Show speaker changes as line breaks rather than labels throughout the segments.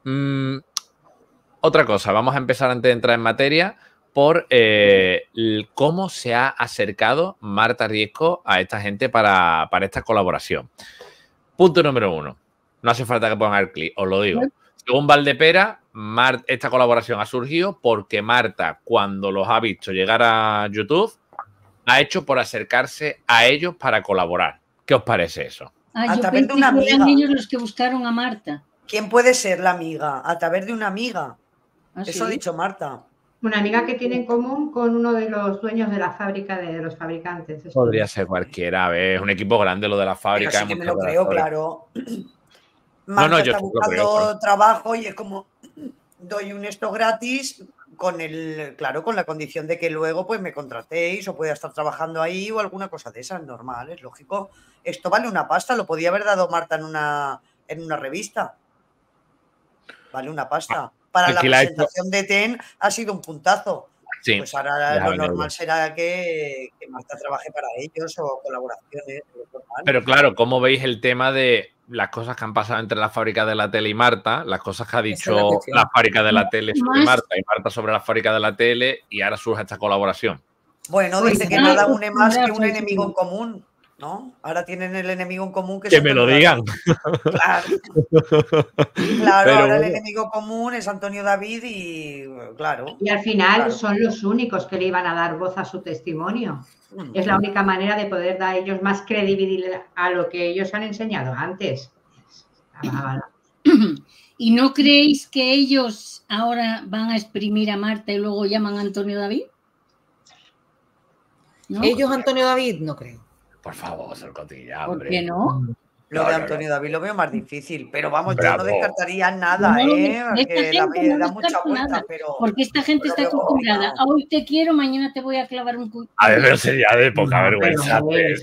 Otra cosa, vamos a empezar antes de entrar en materia por cómo se ha acercado Marta Riesco a esta gente para esta colaboración. Punto número 1. No hace falta que pongan el clic, os lo digo. Según Valdepera, esta colaboración ha surgido porque Marta, cuando los ha visto llegar a YouTube, ha hecho por acercarse a ellos para colaborar. ¿Qué os parece eso?
A través de una amiga. Eran ellos los que buscaron a Marta.
¿Quién puede ser la amiga? A través de una amiga. Eso ha dicho Marta.
Una amiga que tiene en común con uno de los dueños de la fábrica de los fabricantes.
Podría ser cualquiera. A ver, es un equipo grande lo de la fábrica.
Pero sí que me lo creo, claro.
Marta
está buscando trabajo y es como doy un esto gratis con con la condición de que luego pues me contratéis o pueda estar trabajando ahí o alguna cosa de esas, normal, es lógico. Esto vale una pasta, lo podía haber dado Marta en una revista. Vale una pasta. Para la presentación de TEN ha sido un puntazo. Sí, pues ahora lo normal será que Marta trabaje para ellos o colaboraciones.
Pero claro, ¿cómo veis el tema de las cosas que han pasado entre la fábrica de la tele y Marta? Las cosas que ha dicho la fábrica de la tele sobre Marta y Marta sobre la fábrica de la tele y ahora surge esta colaboración.
Bueno, dice que nada une más que un enemigo en común, ¿no? Ahora tienen el enemigo en común que
me lo digan.
Claro, pero ahora el enemigo común es Antonio David y claro.
Y al final son los únicos que le iban a dar voz a su testimonio. Es la única manera de poder dar a ellos más credibilidad a lo que ellos han enseñado antes.
¿Y no creéis que ellos ahora van a exprimir a Marta y luego llaman a Antonio David?
¿No? ¿Ellos, Antonio David? No creo.
Por favor, Sorcotilla,
hombre. ¿Por qué no?
Lo de Antonio David lo veo más difícil, pero vamos, yo no descartaría nada, porque da mucha vuelta, pero...
Porque esta gente está acostumbrada. Hoy te quiero, mañana te voy a clavar un cuchillo.
A ver, pero sería de poca vergüenza.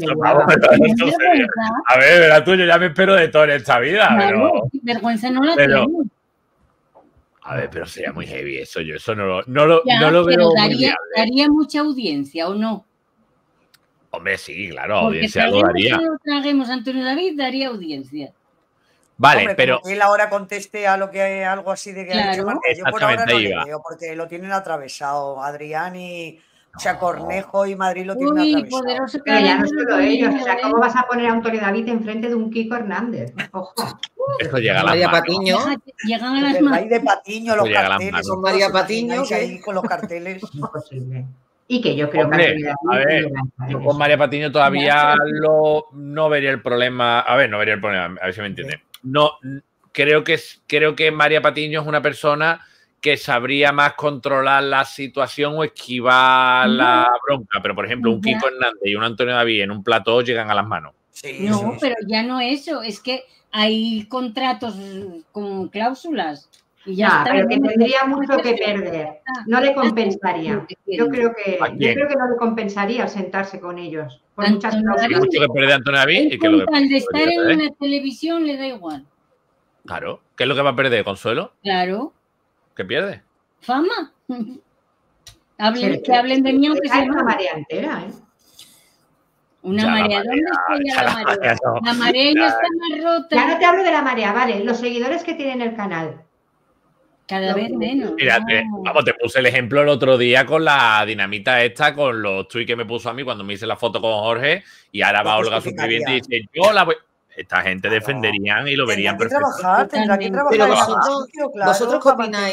A ver, verá tú, yo ya me espero de todo en esta vida.
Claro, vergüenza no la tengo.
A ver, pero sería muy heavy eso. Yo eso no lo veo.
Daría mucha audiencia, ¿o no?
Hombre, sí, claro, audiencia lo daría.
Si lo traguemos a Antonio David, daría audiencia.
Vale,
hombre,
pero...
Como que él ahora conteste a algo así de que ha dicho Marta. Yo por ahora no le veo, porque lo tienen atravesado. Adrián y... O sea, Cornejo y Madrid lo tienen atravesado.
Pero ya no solo ellos. O sea, ¿cómo vas a poner a Antonio David enfrente de un Kiko Hernández? Ojo.
Esto llega a las
María
manos.
Patiño.
Llegan a las manos.
Hay de Patiño los carteles.
Con María Patiño.
Ahí con los carteles.
Es imposible. Y que yo creo
a ver, yo con María Patiño todavía no vería el problema. A ver, no vería el problema, a ver si me entiende. No, creo que María Patiño es una persona que sabría más controlar la situación o esquivar la bronca. Pero, por ejemplo, un Kiko Hernández y un Antonio David en un plató llegan a las manos.
Sí,
no, pero ya no eso. Es que hay contratos con cláusulas. Y ya
pero que tendría mucho que perder. No le compensaría. Yo creo que no le compensaría sentarse con ellos. Por muchas cosas.
Mucho que perder Antonio David.
Al de estar en una televisión le da igual.
Claro. ¿Qué es lo que va a perder? ¿Consuelo?
Claro.
¿Qué pierde?
Fama. Que hablen de mí aunque sea
una marea entera, ¿eh?
Una marea. ¿Dónde está la marea? La marea ya está más rota.
Ya no te hablo de la marea, vale. Los seguidores que tienen el canal.
Cada vez menos.
Mira, vamos, te puse el ejemplo el otro día con la dinamita esta, con los tweets que me puso a mí cuando me hice la foto con Jorge, y ahora va Olga Superviviente y dice, yo la voy... Esta gente defenderían y lo verían perfecto.
Tendrá que trabajar.
Pero vosotros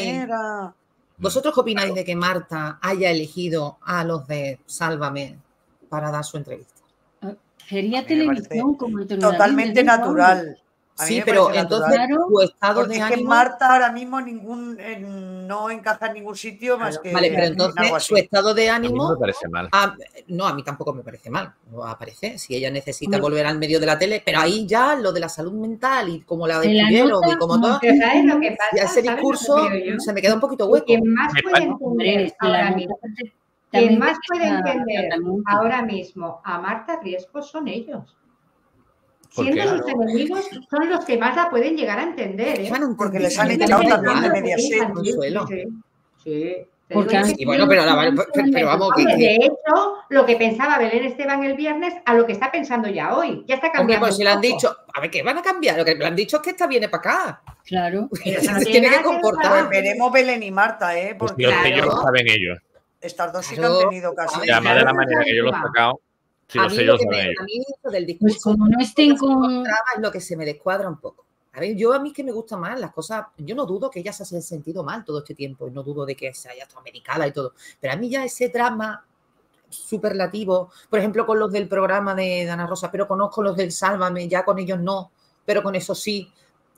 qué opináis de que Marta haya elegido a los de Sálvame para dar su entrevista?
Sería televisión como
totalmente natural.
Sí, pero entonces tu estado de ánimo...
Es que Marta ahora mismo no encaja en ningún sitio más que...
Vale, pero entonces su estado de ánimo...
A mí me parece mal.
No, a mí tampoco me parece mal. No aparece. Si ella necesita volver al medio de la tele, pero ahí ya lo de la salud mental y como la descubrieron y como todo...
¿Sabes lo que pasa?
Ya ese discurso se me queda un poquito hueco.
Quien más puede entender ahora mismo... Quien más puede entender ahora mismo a Marta Riesco son ellos. Siendo sus enemigos, son los que más la pueden llegar a entender, ¿eh?
Porque les han echado también de Mediaset.
Sí.
Porque
sí, bueno, pero vamos.
De hecho, lo que pensaba Belén Esteban el viernes a lo que está pensando ya hoy. Ya está cambiando.
Hombre, pues si le han dicho, a ver, ¿qué van a cambiar? Lo que le han dicho es que esta viene para acá.
Claro.
Se tiene que comportar.
Pues veremos Belén y Marta,
Porque
porque
ellos lo saben ellos.
estas dos sí que han tenido casi.
Y además de la manera que yo lo he sacado, si lo sé yo, lo saben ellos.
A mí eso del discurso,
Pues como no estén con...
es lo que se me descuadra un poco. A ver, a mí es que me gustan más las cosas. Yo no dudo que ella se haya sentido mal todo este tiempo y no dudo de que se haya estado medicada y todo. Pero a mí ya ese drama superlativo, por ejemplo, con los del programa de Ana Rosa, pero conozco los del Sálvame, ya con ellos no, pero con eso sí.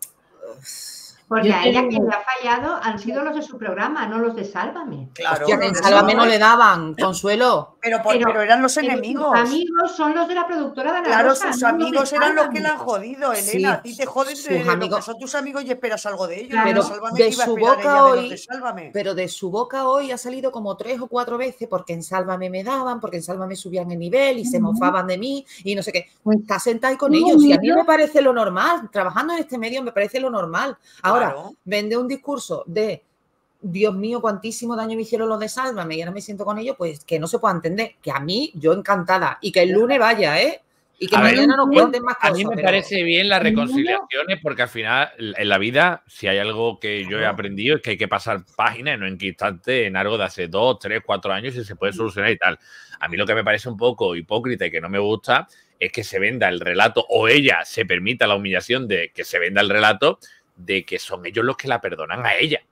Porque a ella quien le ha fallado han sido los de su programa, no los de Sálvame.
Claro.
Hostia, que en Sálvame no le daban, Consuelo.
Pero eran los enemigos.
Sus amigos son los de la productora de Ana
Claro,
Rosa,
sus
no
amigos eran los que la han
Sálvame.
jodido, Elena. A ti te joden
sus
de lo que
amigos.
son tus amigos y esperas algo de ellos.
Claro.
Pero Sálvame
de
iba a
su
esperar
boca
ella de los
hoy,
de Sálvame.
pero de su boca hoy ha salido como 3 o 4 veces porque en Sálvame me daban, porque en Sálvame subían el nivel y se mofaban de mí y no sé qué. Está sentada ahí con ellos y a mí me parece lo normal. Trabajando en este medio me parece lo normal. Ahora, vende un discurso de Dios mío, cuantísimo daño me hicieron los de Sálvame y ahora me siento con ellos, pues que no se pueda entender. Que a mí, yo encantada. Y que el lunes vaya, ¿eh? Y que mañana nos cuenten más cosas.
A mí me parece bien las reconciliaciones porque al final, en la vida, si hay algo que yo he aprendido es que hay que pasar páginas y no enquistarte en algo de hace 2, 3, 4 años y se puede solucionar y tal. A mí lo que me parece un poco hipócrita y que no me gusta es que se venda el relato o ella se permita la humillación de que se venda el relato de que son ellos los que la perdonan a ella.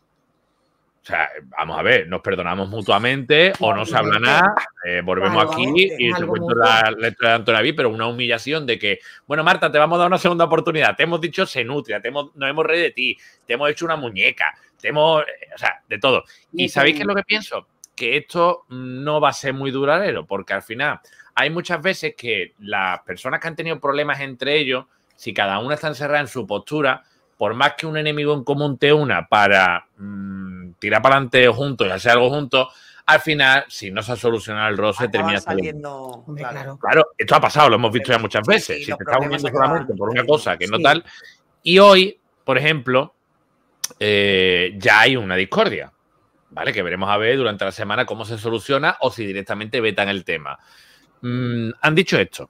O sea, vamos a ver, nos perdonamos mutuamente o no se habla nada, volvemos aquí y te cuento la letra de Antonio David, pero una humillación de que, bueno, Marta, te vamos a dar una segunda oportunidad, te hemos dicho se nutria, nos hemos reído de ti, te hemos hecho una muñeca, o sea, de todo. ¿Y sabéis qué es lo que pienso? Que esto no va a ser muy duradero, porque al final hay muchas veces que las personas que han tenido problemas entre ellos, si cada una está encerrada en su postura, por más que un enemigo en común te una para tirar para adelante juntos y hacer algo juntos, al final, si no se ha solucionado el roce, termina saliendo. Claro, esto ha pasado, lo hemos visto ya muchas veces. Si te estás uniendo solamente por una cosa que no tal. Y hoy, por ejemplo, ya hay una discordia, ¿vale? Que veremos a ver durante la semana cómo se soluciona o si directamente vetan el tema. Han dicho esto.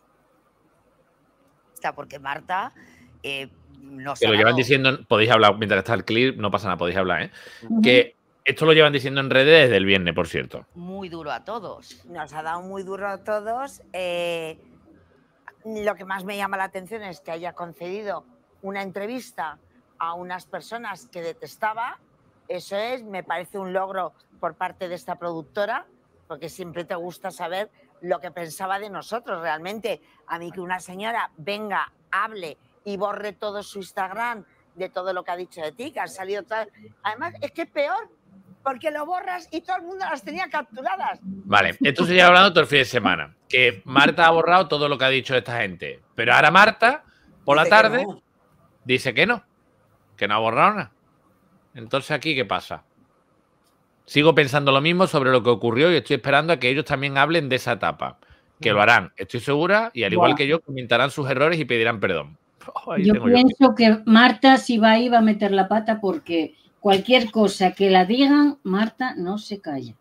Porque Marta...
que lo llevan diciendo, podéis hablar mientras está el clip, no pasa nada, podéis hablar, ¿eh? Que esto lo llevan diciendo en redes desde el viernes, por cierto.
Muy duro a todos.
Nos ha dado muy duro a todos. Lo que más me llama la atención es que haya concedido una entrevista a unas personas que detestaba. Eso me parece un logro por parte de esta productora, porque siempre te gusta saber lo que pensaba de nosotros realmente. A mí que una señora venga, hable y borre todo su Instagram de todo lo que ha dicho de ti, que han salido todas... Además, es que es peor, porque lo borras y todo el mundo las tenía capturadas.
Vale, esto se lleva hablando todo el fin de semana, que Marta ha borrado todo lo que ha dicho esta gente, pero ahora Marta, por la tarde, dice que no ha borrado nada. Entonces, ¿aquí qué pasa? Sigo pensando lo mismo sobre lo que ocurrió y estoy esperando a que ellos también hablen de esa etapa, que lo harán, estoy segura, y al igual que yo, comentarán sus errores y pedirán perdón.
Yo pienso que Marta, si va ahí, va a meter la pata porque cualquier cosa que la digan, Marta no se calla.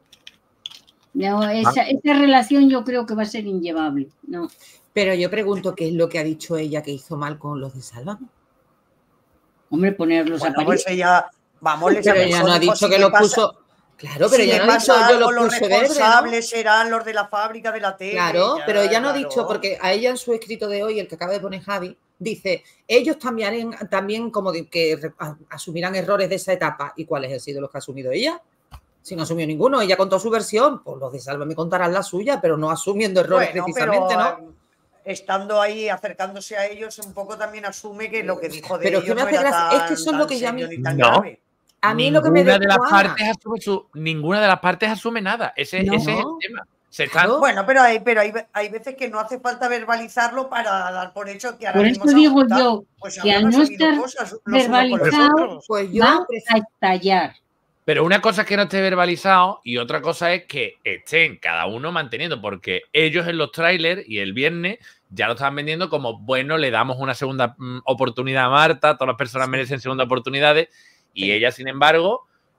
Esa relación yo creo que va a ser inllevable, ¿no?
Pero yo pregunto qué es lo que ha dicho ella que hizo mal con los de Sálvame.
Hombre, ponerlos a parir.
Pues ella, vamos,
pero ella no ha dicho que lo puso... Claro, pero ella no ha dicho yo lo puse verde, ¿no?
Los responsables serán los de la fábrica de la tele.
Claro, pero ella no ha dicho, porque a ella en su escrito de hoy, el que acaba de poner Javi, dice, ellos también como que asumirán errores de esa etapa. ¿Y cuáles han sido los que ha asumido ella? Si no asumió ninguno, ella contó su versión, pues los de Sálvame contarán la suya, pero no asumiendo errores precisamente, pero, ¿no?
Estando ahí, acercándose a ellos, un poco también asume que lo que dijo de
pero
ellos
que me hace gracia, es que eso es lo que ya
grave.
A mí lo que me
ninguna de las partes asume nada. Ese es el tema.
Bueno, pero hay veces que no hace falta verbalizarlo para dar por hecho que ahora
por
mismo
eso digo yo
pues
que al no estar verbalizado
pues
va a estallar.
Pero una cosa es que no esté verbalizado y otra cosa es que estén cada uno manteniendo, porque ellos en los trailers y el viernes ya lo estaban vendiendo como, bueno, le damos una segunda oportunidad a Marta, todas las personas merecen segunda oportunidades. Y ella, sin embargo,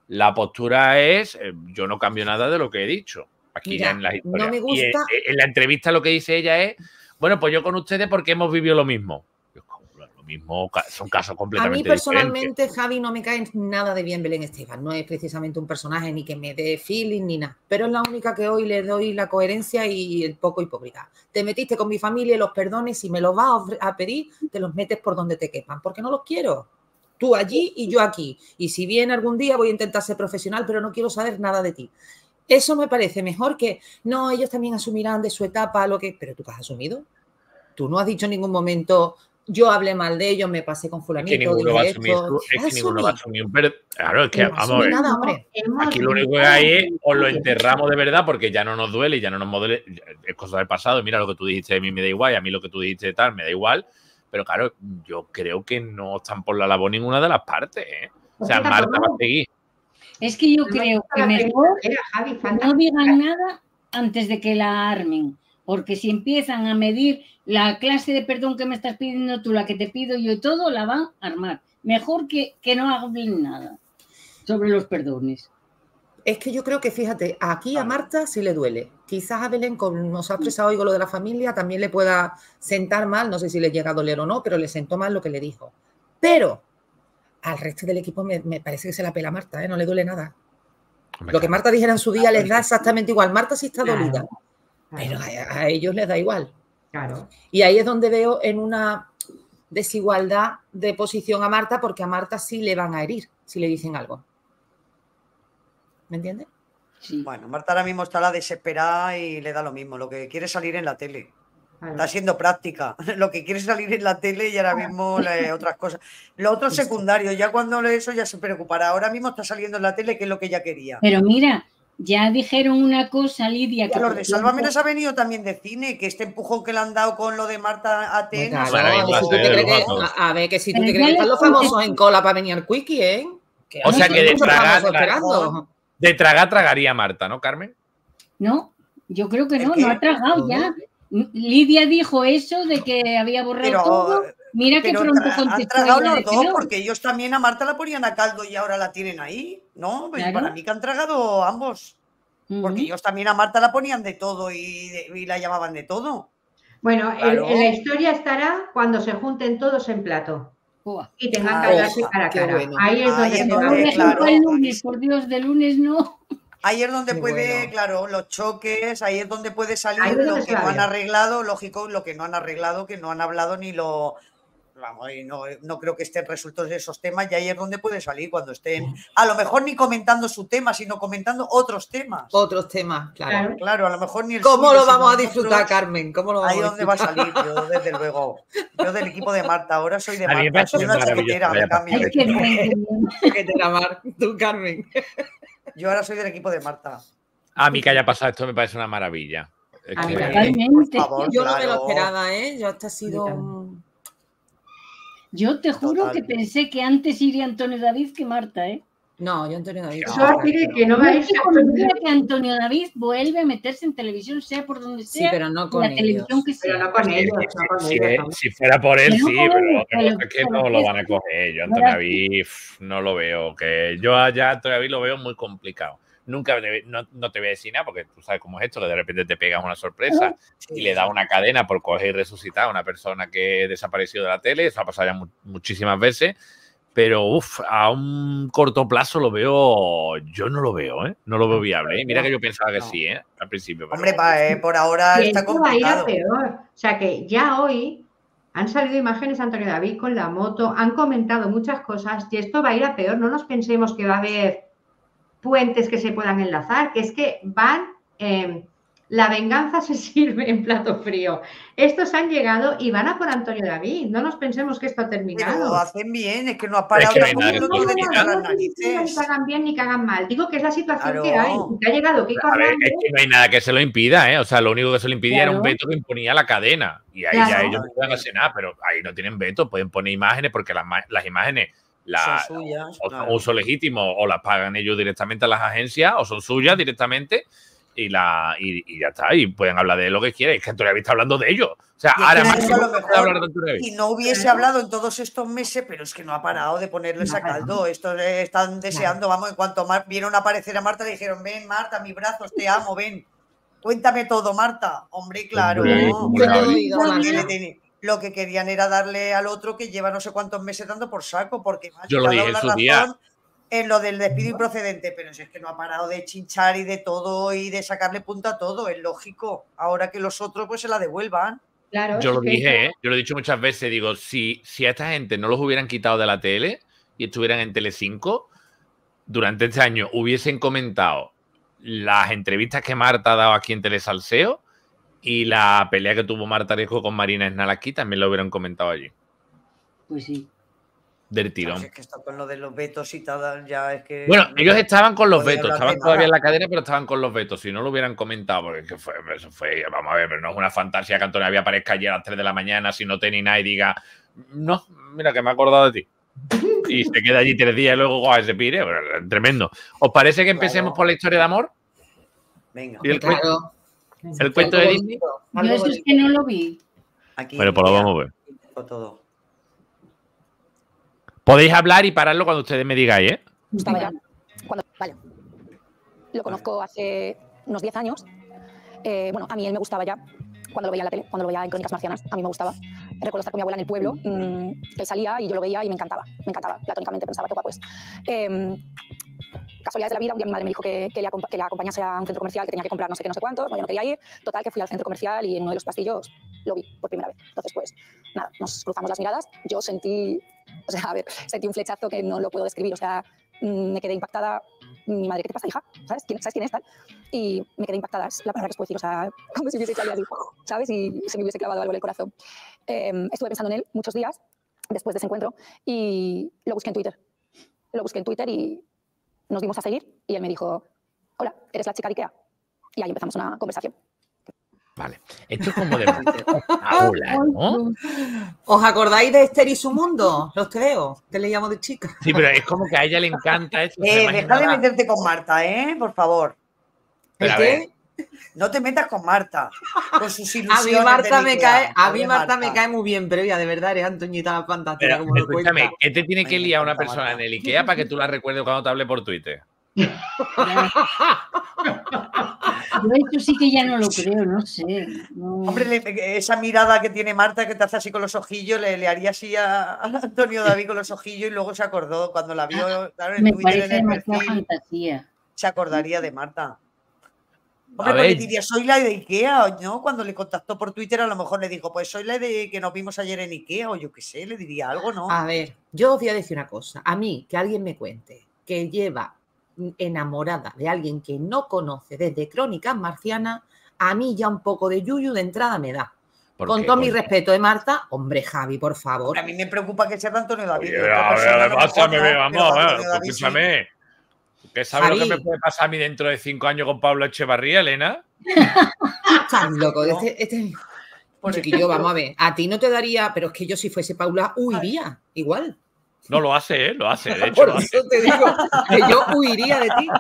La postura es, yo no cambio nada de lo que he dicho. Aquí
Mira,
ya en las historias.
no me gusta.
Y en la entrevista lo que dice ella es, bueno, pues yo con ustedes porque hemos vivido lo mismo. Lo mismo, son casos completamente diferentes.
A mí personalmente, Javi, no me cae nada de bien Belén Esteban. No es precisamente un personaje ni que me dé feeling ni nada. Pero es la única que hoy le doy la coherencia y el poco hipócrita. Te metiste con mi familia y los perdones, si me los vas a pedir, te los metes por donde te quepan, porque no los quiero. Tú allí y yo aquí. Y si bien algún día voy a intentar ser profesional, pero no quiero saber nada de ti. Eso me parece mejor que, no, ellos también asumirán de su etapa lo que... Pero tú te has asumido. Tú no has dicho en ningún momento... Yo hablé mal de ellos, me pasé con fulanito.
Es que ninguno va a asumir, ninguno va a asumir un claro, es que
no
vamos a ver.
Nada, hombre.
Aquí lo único que hay es o lo enterramos de verdad porque ya no nos duele y ya no nos modele. Es cosa del pasado. Mira lo que tú dijiste de mí me da igual y a mí lo que tú dijiste de tal me da igual. Pero claro, yo creo que no están por la labor ninguna de las partes. O sea, Marta va a seguir.
Es que yo creo que mejor no digan nada antes de que la armen. Porque si empiezan a medir la clase de perdón que me estás pidiendo tú, la que te pido yo y todo, la van a armar. Mejor que no hablen nada sobre los perdones.
Es que yo creo que, fíjate, aquí a Marta sí le duele. Quizás a Belén, como nos ha expresado hoy con lo de la familia, también le pueda sentar mal, no sé si le llega a doler o no, pero le sentó mal lo que le dijo. Pero al resto del equipo me parece que se la pela a Marta, ¿eh? No le duele nada. Lo que Marta dijera en su día les da exactamente igual. Marta sí está dolida. Pero a ellos les da igual.
Claro.
Y ahí es donde veo en una desigualdad de posición a Marta, porque a Marta sí le van a herir si le dicen algo. ¿Me entiendes?
Sí. Bueno, Marta ahora mismo está la desesperada y le da lo mismo. Lo que quiere es salir en la tele. Está siendo práctica. Lo que quiere es salir en la tele y ahora mismo otras cosas. Lo otro es secundario. Ya cuando eso ya se preocupará. Ahora mismo está saliendo en la tele, que es lo que ella quería.
Pero mira... Ya dijeron una cosa, Lidia.
Que los de Sálvame les ha venido también de cine, que este empujón que le han dado con lo de Marta AT.
A ver, que si tú te crees que están los famosos en cola para venir al Quickie, ¿eh?
O sea que de tragar tragaría Marta, ¿no, Carmen?
No, yo creo que no ha tragado ya. Lidia dijo eso de que había borrado todo. Mira que pronto contestó.
Han tragado los dos, porque ellos también a Marta la ponían a caldo y ahora la tienen ahí, ¿no? Pues para mí que han tragado ambos. Porque ellos también a Marta la ponían de todo y la llamaban de todo.
Bueno, claro. En la historia estará cuando se junten todos en plato. Y tengan que hablarse cara a cara.
Bueno.
Ahí es donde
claro, el lunes, por Dios, de lunes no.
Ahí es donde puede, claro, los choques, ahí es donde puede salir lo que no han arreglado, lógico, lo que no han arreglado, que no han hablado ni lo... Vamos, y no creo que estén resueltos esos temas, y ahí es donde puede salir cuando estén, a lo mejor ni comentando su tema, sino comentando otros temas.
Otros temas, claro.
Claro, a lo mejor ni el
¿Cómo suyo, lo vamos a disfrutar, otros, Carmen? ¿Cómo lo vamos
ahí es donde va a salir, yo desde luego. Yo del equipo de Marta, ahora soy de Marta, soy una chiquetera, me cambio.
Chiquetera, Mar, tú, Carmen.
Yo ahora soy del equipo de Marta.
A mí que haya pasado esto me parece una maravilla.
Totalmente.
Yo no me lo esperaba, ¿eh? Yo hasta ha sido un...
Yo te juro que pensé que antes iría Antonio David que Marta, ¿eh?
No, yo Antonio David.
Que no va a ir.
Que Antonio David vuelve a meterse en televisión, sea por donde sea.
Sí, pero no con
la
ellos.
Televisión que sea.
Pero no con ellos.
Si fuera por él, sí, pero es que no lo van a coger. Yo Antonio David no lo veo. Que yo allá Antonio David lo veo muy complicado. Nunca no te voy a decir nada porque tú sabes cómo es esto, que de repente te pegas una sorpresa y le da una cadena por coger y resucitar a una persona que desapareció de la tele. Eso ha pasado ya muchísimas veces, pero a un corto plazo lo veo, yo no lo veo, ¿eh? No lo veo viable. Mira que yo pensaba que sí, al principio.
Hombre, por ahora está complicado.
Va a ir a peor. O sea que ya hoy han salido imágenes de Antonio David con la moto, han comentado muchas cosas y esto va a ir a peor. No nos pensemos que va a haber puentes que se puedan enlazar, que es que van, la venganza se sirve en plato frío. Estos han llegado y van a por Antonio David. No nos pensemos que esto ha terminado.
Pero lo hacen bien, es que no ha parado
ni
cagan bien ni cagan mal. Digo que es la situación que hay. Que ha llegado Kiko
Hernández. Es que no hay nada que se lo impida, ¿eh? O sea, lo único que se lo impidía era un veto que imponía la cadena. Y ahí ya ellos no pueden hacer nada, pero ahí no tienen veto, pueden poner imágenes porque las imágenes son suyas, o son uso legítimo o las pagan ellos directamente a las agencias o son suyas directamente y ya está. Y pueden hablar de lo que quieran. Es que Antonio David está hablando de ello. O sea, ahora más que
hablar de Antonio David. Y no hubiese hablado en todos estos meses, pero es que no ha parado de ponerles a caldo. Estos están deseando, vamos, en cuanto vieron aparecer a Marta, le dijeron, ven, Marta, mis brazos, te amo, ven. Cuéntame todo, Marta. Hombre, claro. Lo que querían era darle al otro que lleva no sé cuántos meses dando por saco, porque
yo lo dije en su día.
En lo del despido improcedente, pero si es que no ha parado de chinchar y de todo y de sacarle punta a todo, es lógico. Ahora que los otros pues se la devuelvan.
Claro,
yo lo dije, yo lo he dicho muchas veces, digo, si a esta gente no los hubieran quitado de la tele y estuvieran en Telecinco, durante este año hubiesen comentado las entrevistas que Marta ha dado aquí en Telesalseo y la pelea que tuvo Marta Riesco con Marina Esnal aquí también lo hubieran comentado allí.
Pues sí.
Del tirón.
Es que está con lo de los vetos y tal, ya es que...
Bueno, ellos estaban con los vetos, estaban todavía en la cadena, pero estaban con los vetos. Si no lo hubieran comentado, porque es que eso fue, vamos a ver, pero no es una fantasía que Antonio David aparezca ayer a las 3 de la mañana si no tiene nada y diga, no, mira que me he acordado de ti. Y se queda allí 3 días y luego se pire, bueno, tremendo. ¿Os parece que empecemos por la historia de amor?
Venga.
¿Y el cuento de Disney?
Yo eso es que no lo vi.
Aquí,
bueno, pues lo vamos a ver.
Todo.
Podéis hablar y pararlo cuando ustedes me digáis, ¿eh?
Estaba ya. Vale. Lo conozco hace unos 10 años. Bueno, a mí él me gustaba ya cuando lo veía en la tele, cuando lo veía en Crónicas Marcianas. A mí me gustaba. Recuerdo estar con mi abuela en el pueblo. Él salía y yo lo veía y me encantaba. Me encantaba. Platónicamente pensaba, qué guapo es. Casualidades de la vida, un día mi madre me dijo que le acompañase a un centro comercial, que tenía que comprar no sé qué, no sé cuánto. No, yo no quería ir. Total, que fui al centro comercial y en uno de los pasillos lo vi por primera vez. Entonces, pues, nada, nos cruzamos las miradas. Yo sentí un flechazo que no lo puedo describir. O sea, me quedé impactada. Mi madre, ¿qué te pasa, hija? ¿Sabes quién es tal? Y me quedé impactada, es la palabra que os puedo decir. O sea, como si hubiese hecho algo así, ¿sabes? Y se me hubiese clavado algo en el corazón. Estuve pensando en él muchos días después de ese encuentro y lo busqué en Twitter y nos dimos a seguir y él me dijo, hola, ¿eres la chica de Ikea? Y ahí empezamos una conversación.
Vale. Esto es como de aula, ¿no?
¿Os acordáis de Esther y su mundo? Los creo, que le llamo de chica.
Sí, pero es como que a ella le encanta eso.
Deja de meterte con Marta, por favor.
¿El qué?
No te metas con Marta, con sus ilusiones.
A mí Marta me cae muy bien, pero ya de verdad eres Antoñita fantástica. Como lo cuenta.
Escúchame, ¿qué te tiene que liar una persona en el Ikea para que tú la recuerdes cuando te hable por Twitter?
Yo esto sí que ya no lo creo, no sé. No.
Hombre, esa mirada que tiene Marta que te hace así con los ojillos, le haría así a Antonio David con los ojillos y luego se acordó cuando la vio, claro, en
Me
Twitter,
parece
en el
demasiada
perfil,
fantasía.
se acordaría de Marta. Hombre, pues le diría, soy la de Ikea, ¿no? Cuando le contactó por Twitter, a lo mejor le dijo, pues soy la de que nos vimos ayer en Ikea, o yo qué sé, le diría algo, ¿no?
A ver, yo os voy a decir una cosa. A mí, que alguien me cuente que lleva enamorada de alguien que no conoce desde Crónicas Marcianas, a mí ya un poco de yuyu de entrada me da. Con todo mi respeto de Marta, hombre, Javi, por favor.
A mí me preocupa que sea de Antonio David.
Escúchame. ¿Qué sabes lo que me puede pasar a mí dentro de 5 años con Pablo Echevarría, Elena?
Estás loco. Chiquillo, vamos a ver. A ti no te daría, pero es que yo si fuese Paula huiría, igual.
No, lo hace, lo hace. De hecho,
por eso te digo que yo huiría de ti.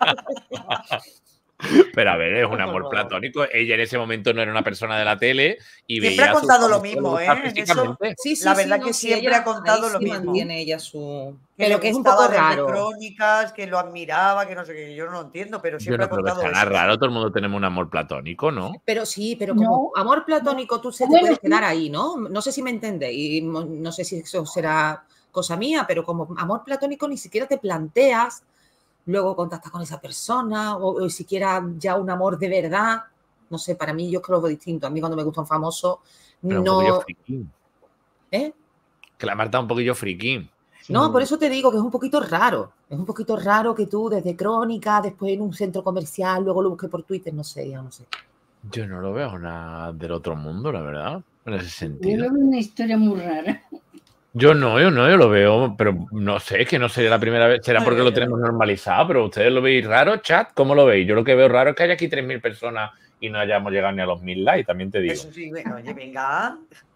Pero a ver, es un amor platónico. Ella en ese momento no era una persona de la tele y
siempre ha contado lo mismo,
Sí,
la verdad que siempre ha contado lo mismo.
Mantiene ella su...
Pero que es un poco raro. Crónicas, que lo admiraba, que no sé qué, yo no lo entiendo, pero siempre ha contado eso.
Es raro, todo el mundo tenemos un amor platónico, ¿no?
Pero sí, pero como amor platónico tú te puedes quedar ahí, ¿no? No sé si me entendéis, no sé si eso será cosa mía, pero como amor platónico ni siquiera te planteas luego contactas con esa persona o siquiera ya un amor de verdad. No sé, para mí yo es que lo veo distinto. A mí cuando me gusta un famoso,
pero
no...
Que la Marta es un poquillo friki.
No, por eso te digo que es un poquito raro. Es un poquito raro que tú desde Crónica, después en un centro comercial, luego lo busques por Twitter, no sé, ya no sé.
Yo no lo veo nada del otro mundo, la verdad, en ese sentido.
Yo veo una historia muy rara.
Yo lo veo, pero no sé, es que no sería la primera vez, será porque lo tenemos normalizado, pero ustedes lo veis raro, chat, ¿cómo lo veis? Yo lo que veo raro es que haya aquí 3.000 personas y no hayamos llegado ni a los 1.000 likes, también te digo.
Eso sí, bueno, oye, venga,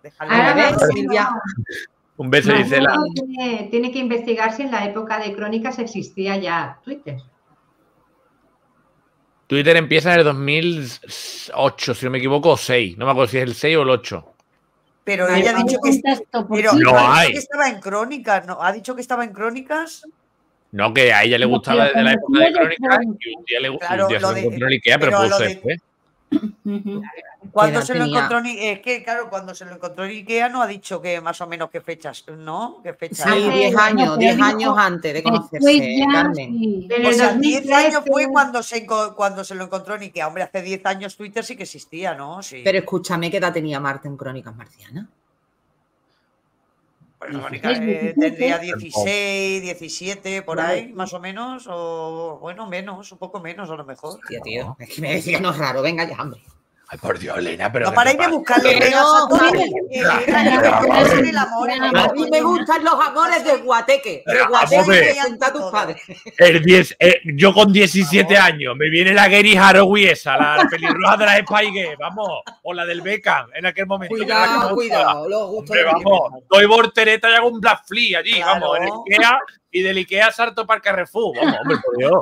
un beso, Gisela.
Tiene que investigar si en la época de Crónicas existía ya Twitter.
Twitter empieza en el 2008, si no me equivoco, o 6. No me acuerdo si es el 6 o el 8.
Pero ella ha dicho que, estaba en Crónicas, ¿no? ¿Ha dicho que estaba en Crónicas?
No, que a ella le gustaba desde la época de Crónicas y un día se lo encontró en Ikea, pero pudo ser después.
Cuando se lo encontró es que, claro, cuando se lo encontró en Ikea no ha dicho que más o menos qué fechas, ¿no? ¿Qué fechas?
Sí, 10 años antes de conocerse, Carmen.
O sea, 10 años fue cuando se lo encontró en Ikea. Hombre, hace 10 años Twitter sí que existía, ¿no? Sí.
Pero escúchame, ¿qué edad tenía Marta en Crónicas Marcianas?
Pues Crónicas tendría 16, 17, por ahí, más o menos. O bueno, menos, un poco menos a lo mejor.
Hostia, tío, es que me decía no es raro, venga ya, hombre.
Ay, por Dios, Elena, pero...
No paráis de buscarle
A mí me gustan los amores de Guateque. De Guateque, senta a tus padres.
Yo con 17 años, me viene la Gary Haraway esa, la pelirroja de la Spy Girls, vamos, o la del Beckham, en aquel momento.
Cuidado, los gustos.
Vamos, doy voltereta y hago un Black Flea allí, vamos, en el Ikea, y del Ikea salto para el Carrefour. Vamos, hombre, por Dios.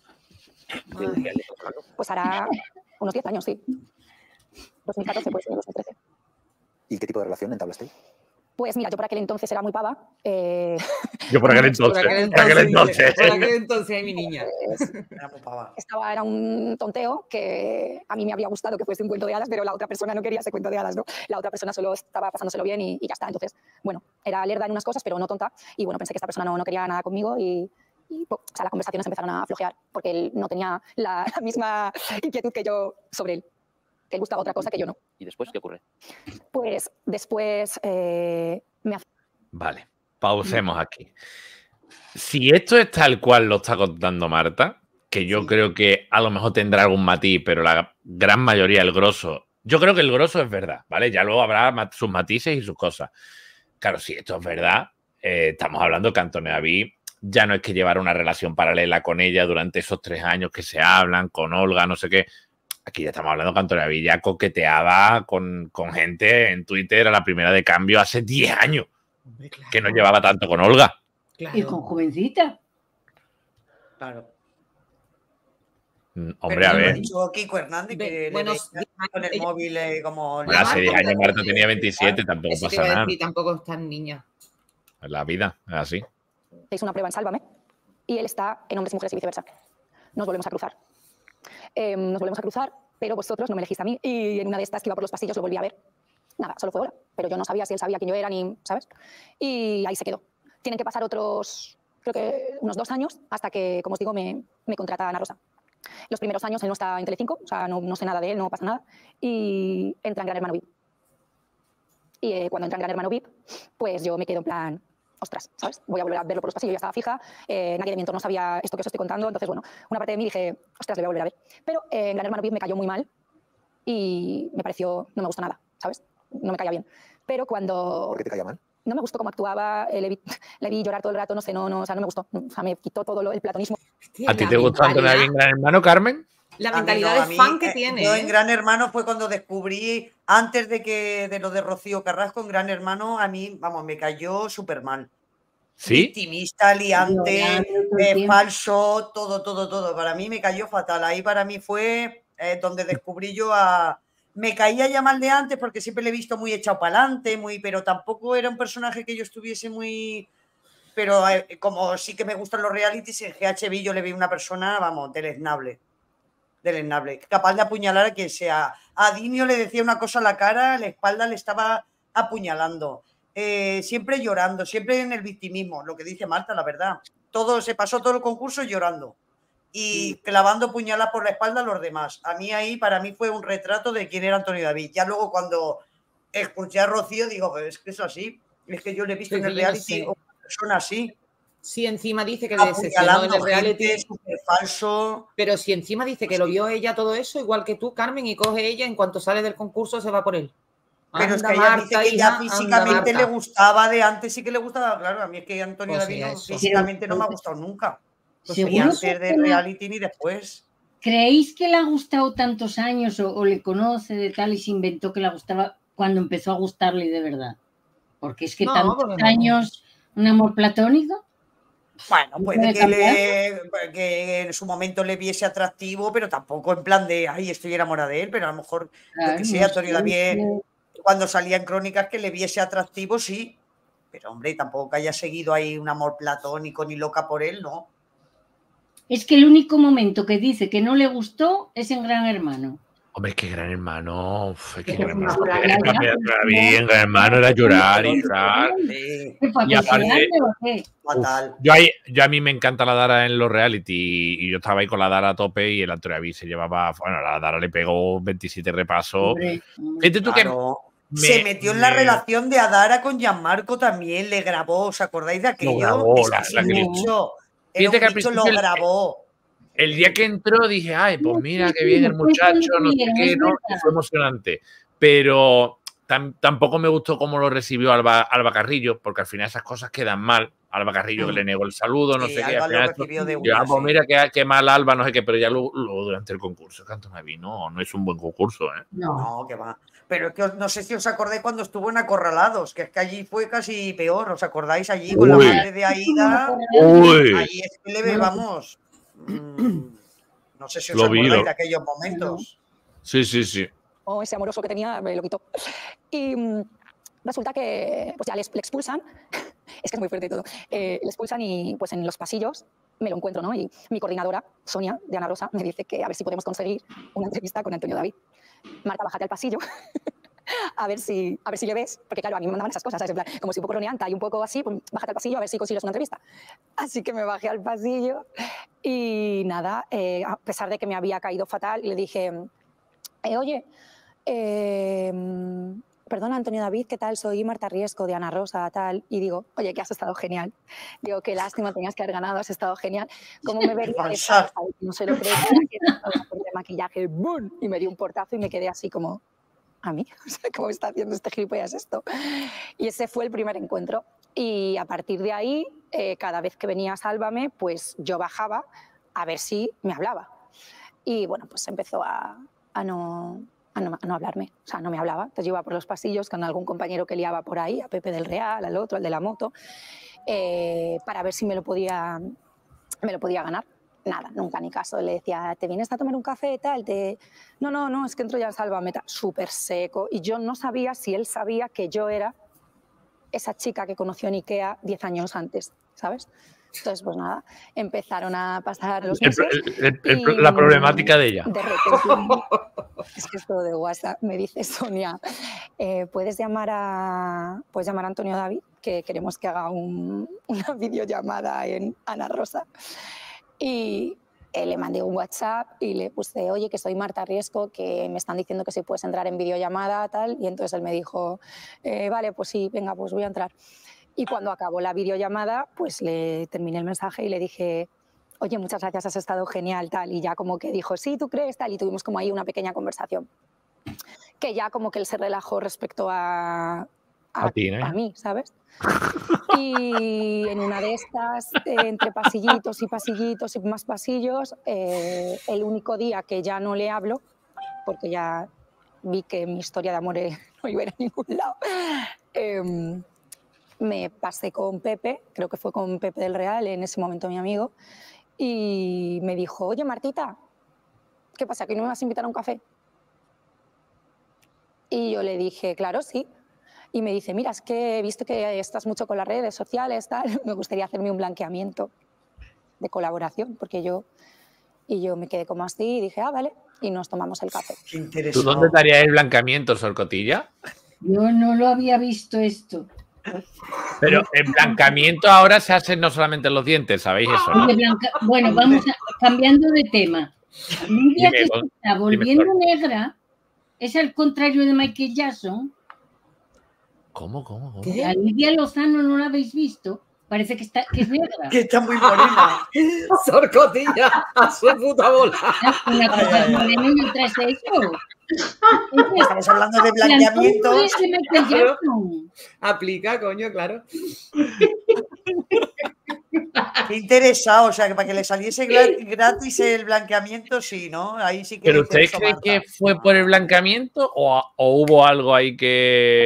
Pues hará unos 10 años, sí. 2014, pues 2013.
¿Y qué tipo de relación entablasteis?
Pues mira, yo por aquel entonces era muy pava.
Yo por aquel entonces.
Por aquel entonces, mi niña.
Era un tonteo que a mí me habría gustado que fuese un cuento de hadas, pero la otra persona no quería ese cuento de hadas, ¿no? La otra persona solo estaba pasándoselo bien y ya está. Entonces, bueno, era lerda en unas cosas, pero no tonta. Y bueno, pensé que esta persona no quería nada conmigo y o sea, las conversaciones empezaron a flojear porque él no tenía la misma inquietud que yo sobre él. Que le gustaba otra cosa que yo no.
¿Y después qué ocurre?
Pues después
Vale, pausemos aquí. Si esto es tal cual lo está contando Marta, que yo creo que a lo mejor tendrá algún matiz, pero la gran mayoría, el grosso, yo creo que el grosso es verdad, ¿vale? Ya luego habrá sus matices y sus cosas. Claro, si esto es verdad, estamos hablando que Antonio David ya no es que llevara una relación paralela con ella durante esos 3 años que se hablan, con Olga, no sé qué. Aquí ya estamos hablando que Antonio David ya coqueteaba con gente en Twitter a la primera de cambio hace 10 años. Hombre, claro. Que no llevaba tanto con Olga.
Claro. Y con jovencita.
Claro.
Hombre,
pero
a ver.
Ha dicho Kiko Hernández que con el móvil como...
Hace 10 años Marta tenía 27, tampoco pasa nada.
Y tampoco es tan niña.
La vida es así.
Hice una prueba en Sálvame y él está en Hombres y Mujeres y viceversa. Nos volvemos a cruzar. Pero vosotros no me elegiste a mí y en una de estas que iba por los pasillos lo volví a ver. Nada, solo fue hora, pero yo no sabía si él sabía quién yo era ni, ¿sabes? Y ahí se quedó. Tienen que pasar otros, creo que unos 2 años hasta que, como os digo, me contrata Ana Rosa. Los primeros años él no está en Telecinco, o sea, no sé nada de él, no pasa nada, y entra en Gran Hermano VIP. Y cuando entra en Gran Hermano VIP, pues yo me quedo en plan... ostras, ¿sabes? Voy a volver a verlo por los pasillos, ya estaba fija, nadie de mi entorno sabía esto que os estoy contando, entonces, bueno, una parte de mí dije, ostras, le voy a volver a ver. Pero en Gran Hermano VIP me cayó muy mal y me pareció, no me gustó nada, ¿sabes? No me caía bien. Pero cuando...
¿Por qué te caía mal?
No me gustó cómo actuaba, le vi llorar todo el rato, no sé, o sea, no me gustó, o sea, me quitó todo el platonismo.
¿A ti te gustó Antonio David en Gran Hermano, Carmen?
La mentalidad de fan que tiene.
Yo en Gran Hermano fue cuando descubrí, antes de lo de Rocío Carrasco, en Gran Hermano, a mí, vamos, me cayó súper mal.
¿Sí?
Victimista, liante, falso, todo. Para mí me cayó fatal. Ahí para mí fue donde descubrí yo a... Me caía ya mal de antes porque siempre le he visto muy echado para adelante, pero tampoco era un personaje que yo estuviese muy... Pero como sí que me gustan los realities, en GHB yo le vi una persona, vamos, deleznable, capaz de apuñalar a quien sea. A Dinio le decía una cosa a la cara, a la espalda le estaba apuñalando. Siempre llorando, siempre en el victimismo, lo que dice Marta, la verdad. Se pasó todo el concurso llorando y clavando puñaladas por la espalda a los demás. A mí ahí, para mí fue un retrato de quién era Antonio David. Ya luego cuando escuché a Rocío digo, pues es que es así, es que yo le he visto en el reality a una persona así.
Sí, encima dice que decepcionó en el reality.
Súper falso.
Pero si encima dice que lo vio ella todo eso, igual que tú, Carmen, y coge ella, en cuanto sale del concurso se va por él.
Pero es que ella dice que ya físicamente le gustaba de antes, sí que le gustaba, claro, a mí es que Antonio David físicamente no me ha gustado nunca. Ni antes del reality ni después.
¿Creéis que le ha gustado tantos años o le conoce de tal y se inventó que le gustaba cuando empezó a gustarle de verdad? Porque es que tantos años, un amor platónico.
Bueno, puede que en su momento le viese atractivo, pero tampoco en plan de, ay, estoy enamorada de él, pero a lo mejor, yo que sé, Antonio David, cuando salía en Crónicas que le viese atractivo, sí, pero hombre, tampoco que haya seguido ahí un amor platónico ni loca por él, ¿no?
Es que el único momento que dice que no le gustó es en Gran Hermano.
Hombre, es que Gran Hermano, es que Gran Hermano era llorar y llorar. Y aparte, yo a mí me encanta la Dara en los reality y yo estaba ahí con la Dara a tope y el Antonio David se llevaba, bueno, la Dara le pegó 27 repasos.
Fíjate tú que se metió en la relación de Adara con Gianmarco también, le grabó, ¿os acordáis de aquello? Lo grabó, era un bicho, lo grabó.
El día que entró dije, ay, pues mira qué bien el muchacho, no sé qué, ¿no? Fue emocionante. Pero tampoco me gustó cómo lo recibió Alba Carrillo, porque al final esas cosas quedan mal. Alba Carrillo que le negó el saludo, no sé qué. Al final pues mira qué mal Alba, no sé qué, pero ya luego durante el concurso, Canto Naví, no es un buen concurso, ¿eh?
No, que va. Pero es que no sé si os acordáis cuando estuvo en Acorralados, que es que allí fue casi peor, ¿os acordáis allí con la madre de Aída? Ahí es que le vamos... no sé si os acordáis de aquellos momentos.
Sí.
Ese amoroso que tenía me lo quitó. Y resulta que pues ya le expulsan. Es que es muy fuerte todo. Le expulsan y pues en los pasillos me lo encuentro, ¿no? Y mi coordinadora, Sonia, de Ana Rosa, me dice que a ver si podemos conseguir una entrevista con Antonio David. Marta, bájate al pasillo. A ver si le ves, porque claro, a mí me mandaban esas cosas, ¿sabes? En plan, como si un poco roneanta y un poco así, pues bájate al pasillo a ver si consigues una entrevista. Así que me bajé al pasillo y nada, a pesar de que me había caído fatal, le dije, oye, perdona Antonio David, ¿qué tal? Soy Marta Riesco de Ana Rosa, tal. Y digo, oye, que has estado genial. Digo, qué lástima, tenías que haber ganado, has estado genial. ¿Cómo me vería? No se lo creo, que de maquillaje, ¡boom! Y me dio un portazo y me quedé así como... a mí, o sea, ¿cómo está haciendo este gilipollas esto? Y ese fue el primer encuentro. Y a partir de ahí, cada vez que venía Sálvame, pues yo bajaba a ver si me hablaba. Y bueno, pues empezó a no hablarme, o sea, no me hablaba. Entonces yo iba por los pasillos con algún compañero que liaba por ahí, a Pepe del Real, al otro, al de la moto, para ver si me lo podía ganar. Nada, nunca ni caso. Le decía, ¿te vienes a tomar un café? Tal, No, es que entro ya en Sálvame, súper seco. Y yo no sabía si él sabía que yo era esa chica que conoció en Ikea 10 años antes, ¿sabes? Entonces, pues nada, empezaron a pasar los meses.
La problemática de ella.
De repente, es que es todo de WhatsApp. Me dice Sonia, ¿puedes llamar a Antonio David? Que queremos que haga una videollamada en Ana Rosa. Y le mandé un WhatsApp y le puse, oye, que soy Marta Riesco, que me están diciendo que si puedes entrar en videollamada, tal. Y entonces él me dijo, vale, pues sí, venga, pues voy a entrar. Y cuando acabó la videollamada, pues le terminé el mensaje y le dije, oye, muchas gracias, has estado genial, tal. Y ya como que dijo, sí, ¿tú crees? Tal. Y tuvimos como ahí una pequeña conversación. Que ya como que él se relajó respecto a mí, ¿sabes? Y en una de estas, entre pasillitos y más pasillos, el único día que ya no le hablo, porque ya vi que mi historia de amor no iba a ir a ningún lado, me pasé con Pepe, creo que fue con Pepe del Real, en ese momento mi amigo, y me dijo, oye, Martita, ¿qué pasa, que no me vas a invitar a un café? Y yo le dije, claro, sí. Y me dice, mira, es que he visto que estás mucho con las redes sociales, tal. Me gustaría hacerme un blanqueamiento de colaboración, porque yo me quedé como así y dije, vale, y nos tomamos el café.
Qué interesante.
¿Tú dónde estarías el blanqueamiento, Sor Cotilla?
Yo no lo había visto esto.
Pero el blanqueamiento ahora se hace no solamente en los dientes, ¿sabéis eso, no?
Bueno, vamos cambiando de tema. Lidia, que se está volviendo negra, es al contrario de Michael Jackson.
¿Cómo?
A Lidia Lozano no la habéis visto. Parece que es negra.
Que está muy morena.
Sor Cotilla, a su puta bola.
Una cosa es morena y otra es eso.
Estamos hablando de blanqueamiento.
Claro. Aplica, coño, claro.
Qué interesado, o sea, que para que le saliese gratis el blanqueamiento, sí, ¿no? Ahí sí que.
¿Pero usted cree que fue por el blanqueamiento o hubo algo ahí que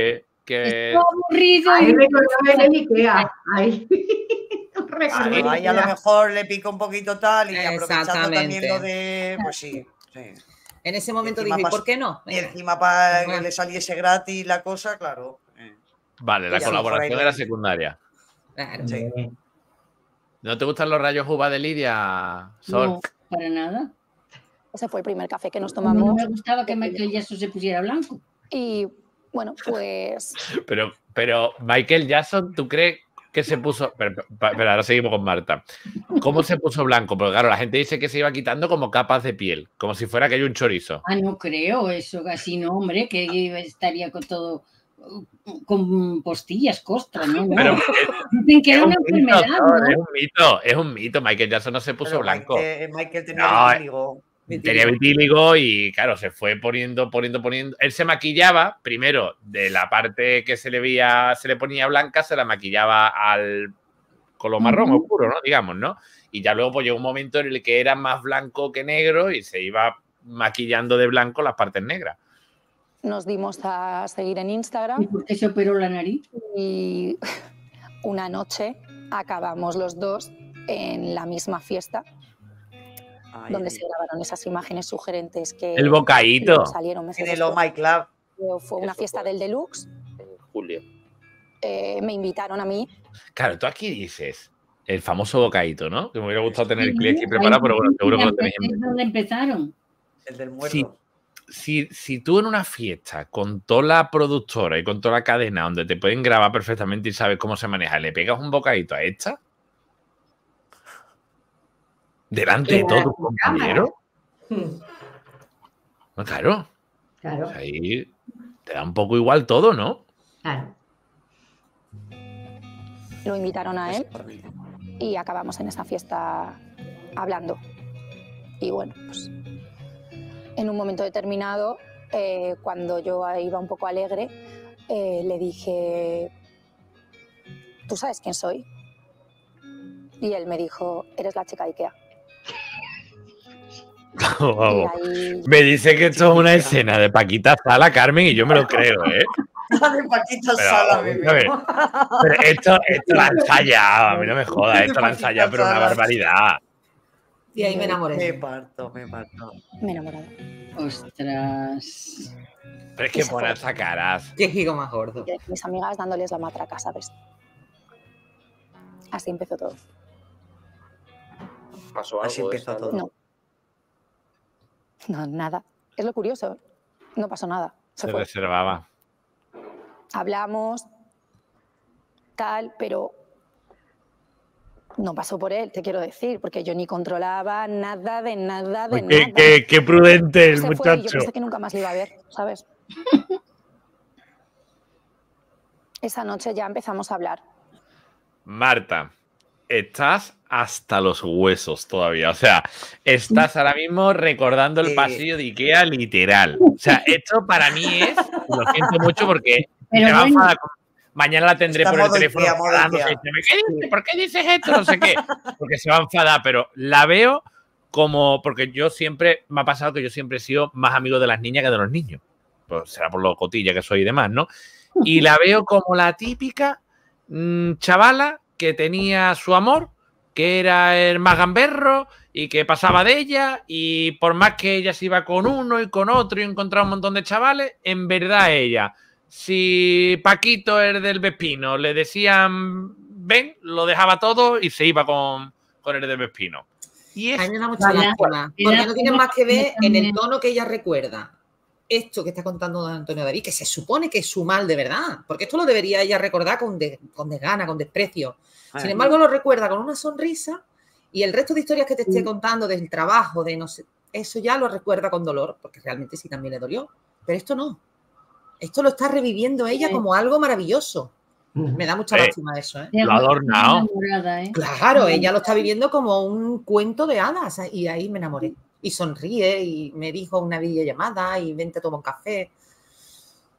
que...
Esto aburrido.
Ahí recordó el Ikea. Ahí.
Ahí a lo mejor le pica un poquito tal y aprovechando también
Exactamente.
lo de... Pues sí.
En ese momento
encima
dije, ¿y por qué no?
Y encima para que le saliese gratis la cosa, claro.
Vale, la
Ya,
colaboración
por ahí
era
lo-
secundaria.
Claro.
Sí.
¿No te gustan los rayos uva de Lidia, Sol?
No, para nada.
Ese fue el primer café que nos
A mí no
tomamos.
me gustaba que Michael Jackson se pusiera blanco.
Y bueno, pues
Pero Michael Jackson, ¿tú crees que se puso... Pero ahora seguimos con Marta. ¿Cómo se puso blanco? Porque claro, la gente dice que se iba quitando como capas de piel, como si fuera que hay un chorizo.
Ah, no creo eso, casi no, hombre, que estaría con todo, con postillas, costras, ¿no?
Pero
Dicen que
es
era
un
una
mito,
enfermedad,
Sol,
¿no?
es un mito. Michael Jackson no se puso
Pero
blanco.
Michael tenía
No,
vitíligo.
Tenía vitíligo y claro, se fue poniendo. Él se maquillaba primero de la parte que se le veía, se le ponía blanca, se la maquillaba al color marrón oscuro, ¿no? Digamos, ¿no? Y ya luego pues llegó un momento en el que era más blanco que negro y se iba maquillando de blanco las partes negras.
nos dimos a seguir en Instagram.
¿Y por qué se operó la nariz?
Y una noche acabamos los dos en la misma fiesta donde se grabaron esas imágenes sugerentes que
El bocaíto.
luego salieron meses
En el
después.
Oh My Club.
Fue una fiesta del Deluxe.
En julio.
Me invitaron a mí.
Claro, tú aquí dices el famoso bocaíto, ¿no? Que me hubiera gustado tener el
Sí,
clip aquí preparado, pero bueno, seguro que lo tenéis en
Es donde empezaron.
El del muerto.
Si tú en una fiesta con toda la productora y con toda la cadena donde te pueden grabar perfectamente y sabes cómo se maneja, le pegas un bocadito a esta delante de todos tus compañeros, no, claro.
Claro.
Ahí te da un poco igual todo, ¿no?
Claro.
Lo invitaron a él y acabamos en esa fiesta hablando. Y bueno, pues en un momento determinado, cuando yo iba un poco alegre, le dije, ¿tú sabes quién soy? Y él me dijo, eres la chica de Ikea.
Wow.
Y ahí...
Me dice que esto es una escena de Paquita Sala, Carmen, y yo me lo creo, ¿eh?
De Paquita
Pero,
Sala, bebé.
a ver, pero esto lo han ensayado, a mí no me jodas, esto lo han ensayado, pero una barbaridad.
Y ahí me enamoré.
Me parto.
Me he enamorado.
Ostras.
Pero es que pone esas caras.
Qué gigo más gordo.
Y mis amigas dándoles la matraca, ¿sabes? Así empezó todo.
¿Pasó algo?
Así empezó todo.
No. No, nada. Es lo curioso. No pasó nada.
Se
fue.
reservaba.
Hablamos, tal, pero no pasó por él, te quiero decir, porque yo ni controlaba nada de nada de nada.
Qué prudente el
Se fue y
muchacho.
yo pensé que nunca más le iba a ver, ¿sabes? Esa noche ya empezamos a hablar.
Marta, estás hasta los huesos todavía. O sea, estás ahora mismo recordando el pasillo de Ikea literal. O sea, esto para mí es, lo siento mucho porque
Pero
me va a
bueno.
enfadar. Mañana la tendré
Está
por el
modo
teléfono
Ikea, modo
enfadándose,
Ikea.
diciéndome, ¿qué dices? ¿Por qué dices esto? No sé qué. Porque se va a enfadar, pero la veo como, porque yo siempre, me ha pasado que yo siempre he sido más amigo de las niñas que de los niños. Pues será por lo cotilla que soy y demás, ¿no? Y la veo como la típica chavala que tenía su amor, que era el más gamberro y que pasaba de ella, y por más que ella se iba con uno y con otro y encontraba un montón de chavales, en verdad ella, si Paquito, el del Vespino, le decían ven, lo dejaba todo y se iba con el del Vespino. Y
A
es
mí me da mucha lástima, porque no tiene más que ver en el tono que ella recuerda. Esto que está contando don Antonio David, que se supone que es su mal de verdad, porque esto lo debería ella recordar con desgana, con desprecio. Sin embargo, lo recuerda con una sonrisa y el resto de historias que te esté contando del trabajo, de no sé, eso ya lo recuerda con dolor, porque realmente sí también le dolió. Pero esto no. Esto lo está reviviendo ella como algo maravilloso. Me da mucha lástima eso, ¿eh?
Lo ha adornado.
Claro, ella lo está viviendo como un cuento de hadas y ahí me enamoré. Y sonríe y me dijo una videollamada y vente a tomar un café.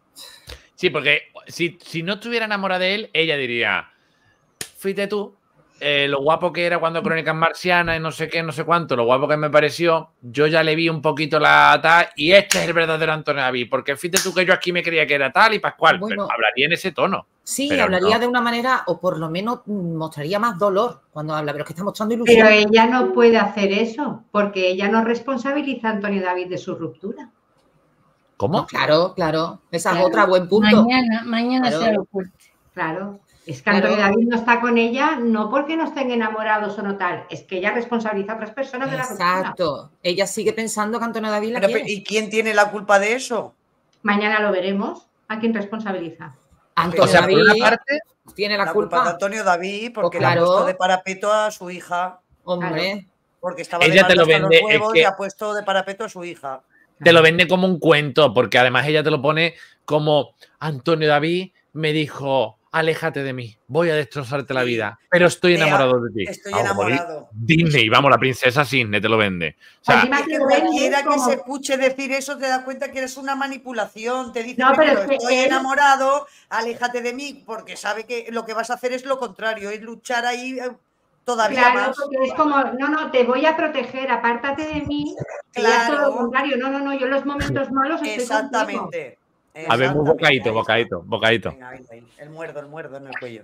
Sí, porque si no estuviera enamorada de él, ella diría, fuiste tú, lo guapo que era cuando Crónicas Marcianas y no sé qué, no sé cuánto, lo guapo que me pareció, yo ya le vi un poquito la tal y este es el verdadero Antonio David, porque fíjate tú que yo aquí me creía que era tal y pascual,
Bueno,
pero hablaría en ese tono.
Sí,
pero
hablaría
no.
de una manera, o por lo menos mostraría más dolor cuando habla, pero es que está mostrando ilusión.
Pero ella no puede hacer eso, porque ella no responsabiliza a Antonio David de su ruptura.
¿Cómo?
No, claro, claro. Esa
Claro.
es otra, buen punto.
Mañana
Claro.
sea lo fuerte.
Claro. Es que Antonio David no está con ella no porque no estén enamorados o no tal, es que ella responsabiliza a otras personas de la ruptura.
Exacto. Ella sigue pensando que Antonio David la
Pero,
quiere.
¿y quién tiene la culpa de eso?
Mañana lo veremos. ¿A quién responsabiliza?
Antonio
O sea, por
David
una parte,
tiene la
La
culpa.
culpa de Antonio David porque
Pues
le ha
claro.
puesto de parapeto a su hija.
Hombre,
Porque estaba
Ella
de
te lo
mal hasta los
vende, es
huevos
que-
y ha puesto de parapeto a su hija.
te lo vende como un cuento, porque además ella te lo pone como Antonio David me dijo, aléjate de mí, voy a destrozarte la
Sí.
vida, pero estoy enamorado de ti.
Estoy
Vamos,
enamorado.
Disney, vamos, la princesa Disney te lo vende. O sea,
Encima
Es que
que lo vende
cualquiera que
como-
se escuche decir eso te da cuenta que eres una manipulación. Te dice
No, pero
primero,
es que
estoy
él-
enamorado, aléjate de mí, porque sabe que lo que vas a hacer es lo contrario, es luchar ahí todavía
Claro,
más.
porque es como, no, te voy a proteger, apártate de mí. Y ella es todo
Claro.
lo contrario. No, yo en los momentos malos estoy contigo.
Exactamente.
a ver, muy bocadito,
Ahí está.
bocadito.
Venga, ahí. El muerdo en el cuello.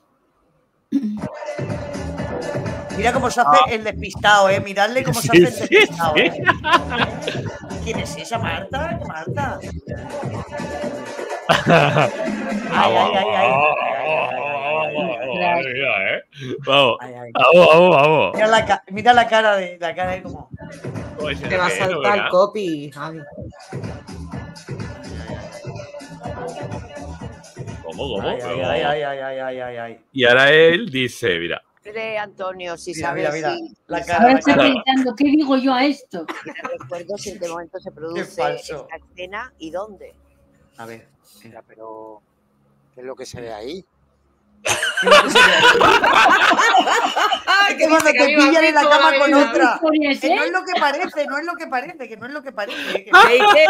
Mira cómo se hace el despistado, Miradle cómo se hace el despistado, ¿Quién es esa, Marta? Marta.
Vamos.
Mira la cara de como.
te va a saltar el copy, Javi.
¿Cómo?
Ay.
Y ahora él dice, mira.
De Antonio, si
Mira,
sabes
mira.
si-
La
si
cara,
Ahora
la
está
cara.
pensando, ¿qué digo yo a esto?
tiene recuerdo si en qué momento se produce
falso.
esta escena y dónde.
A ver.
Mira, pero ¿qué es lo que se ve ahí?
Es que cuando te pillan en la cama con otra.
historia es,
Que no
eh?
es lo que parece, no es lo que parece, que no es lo que parece.
¿Qué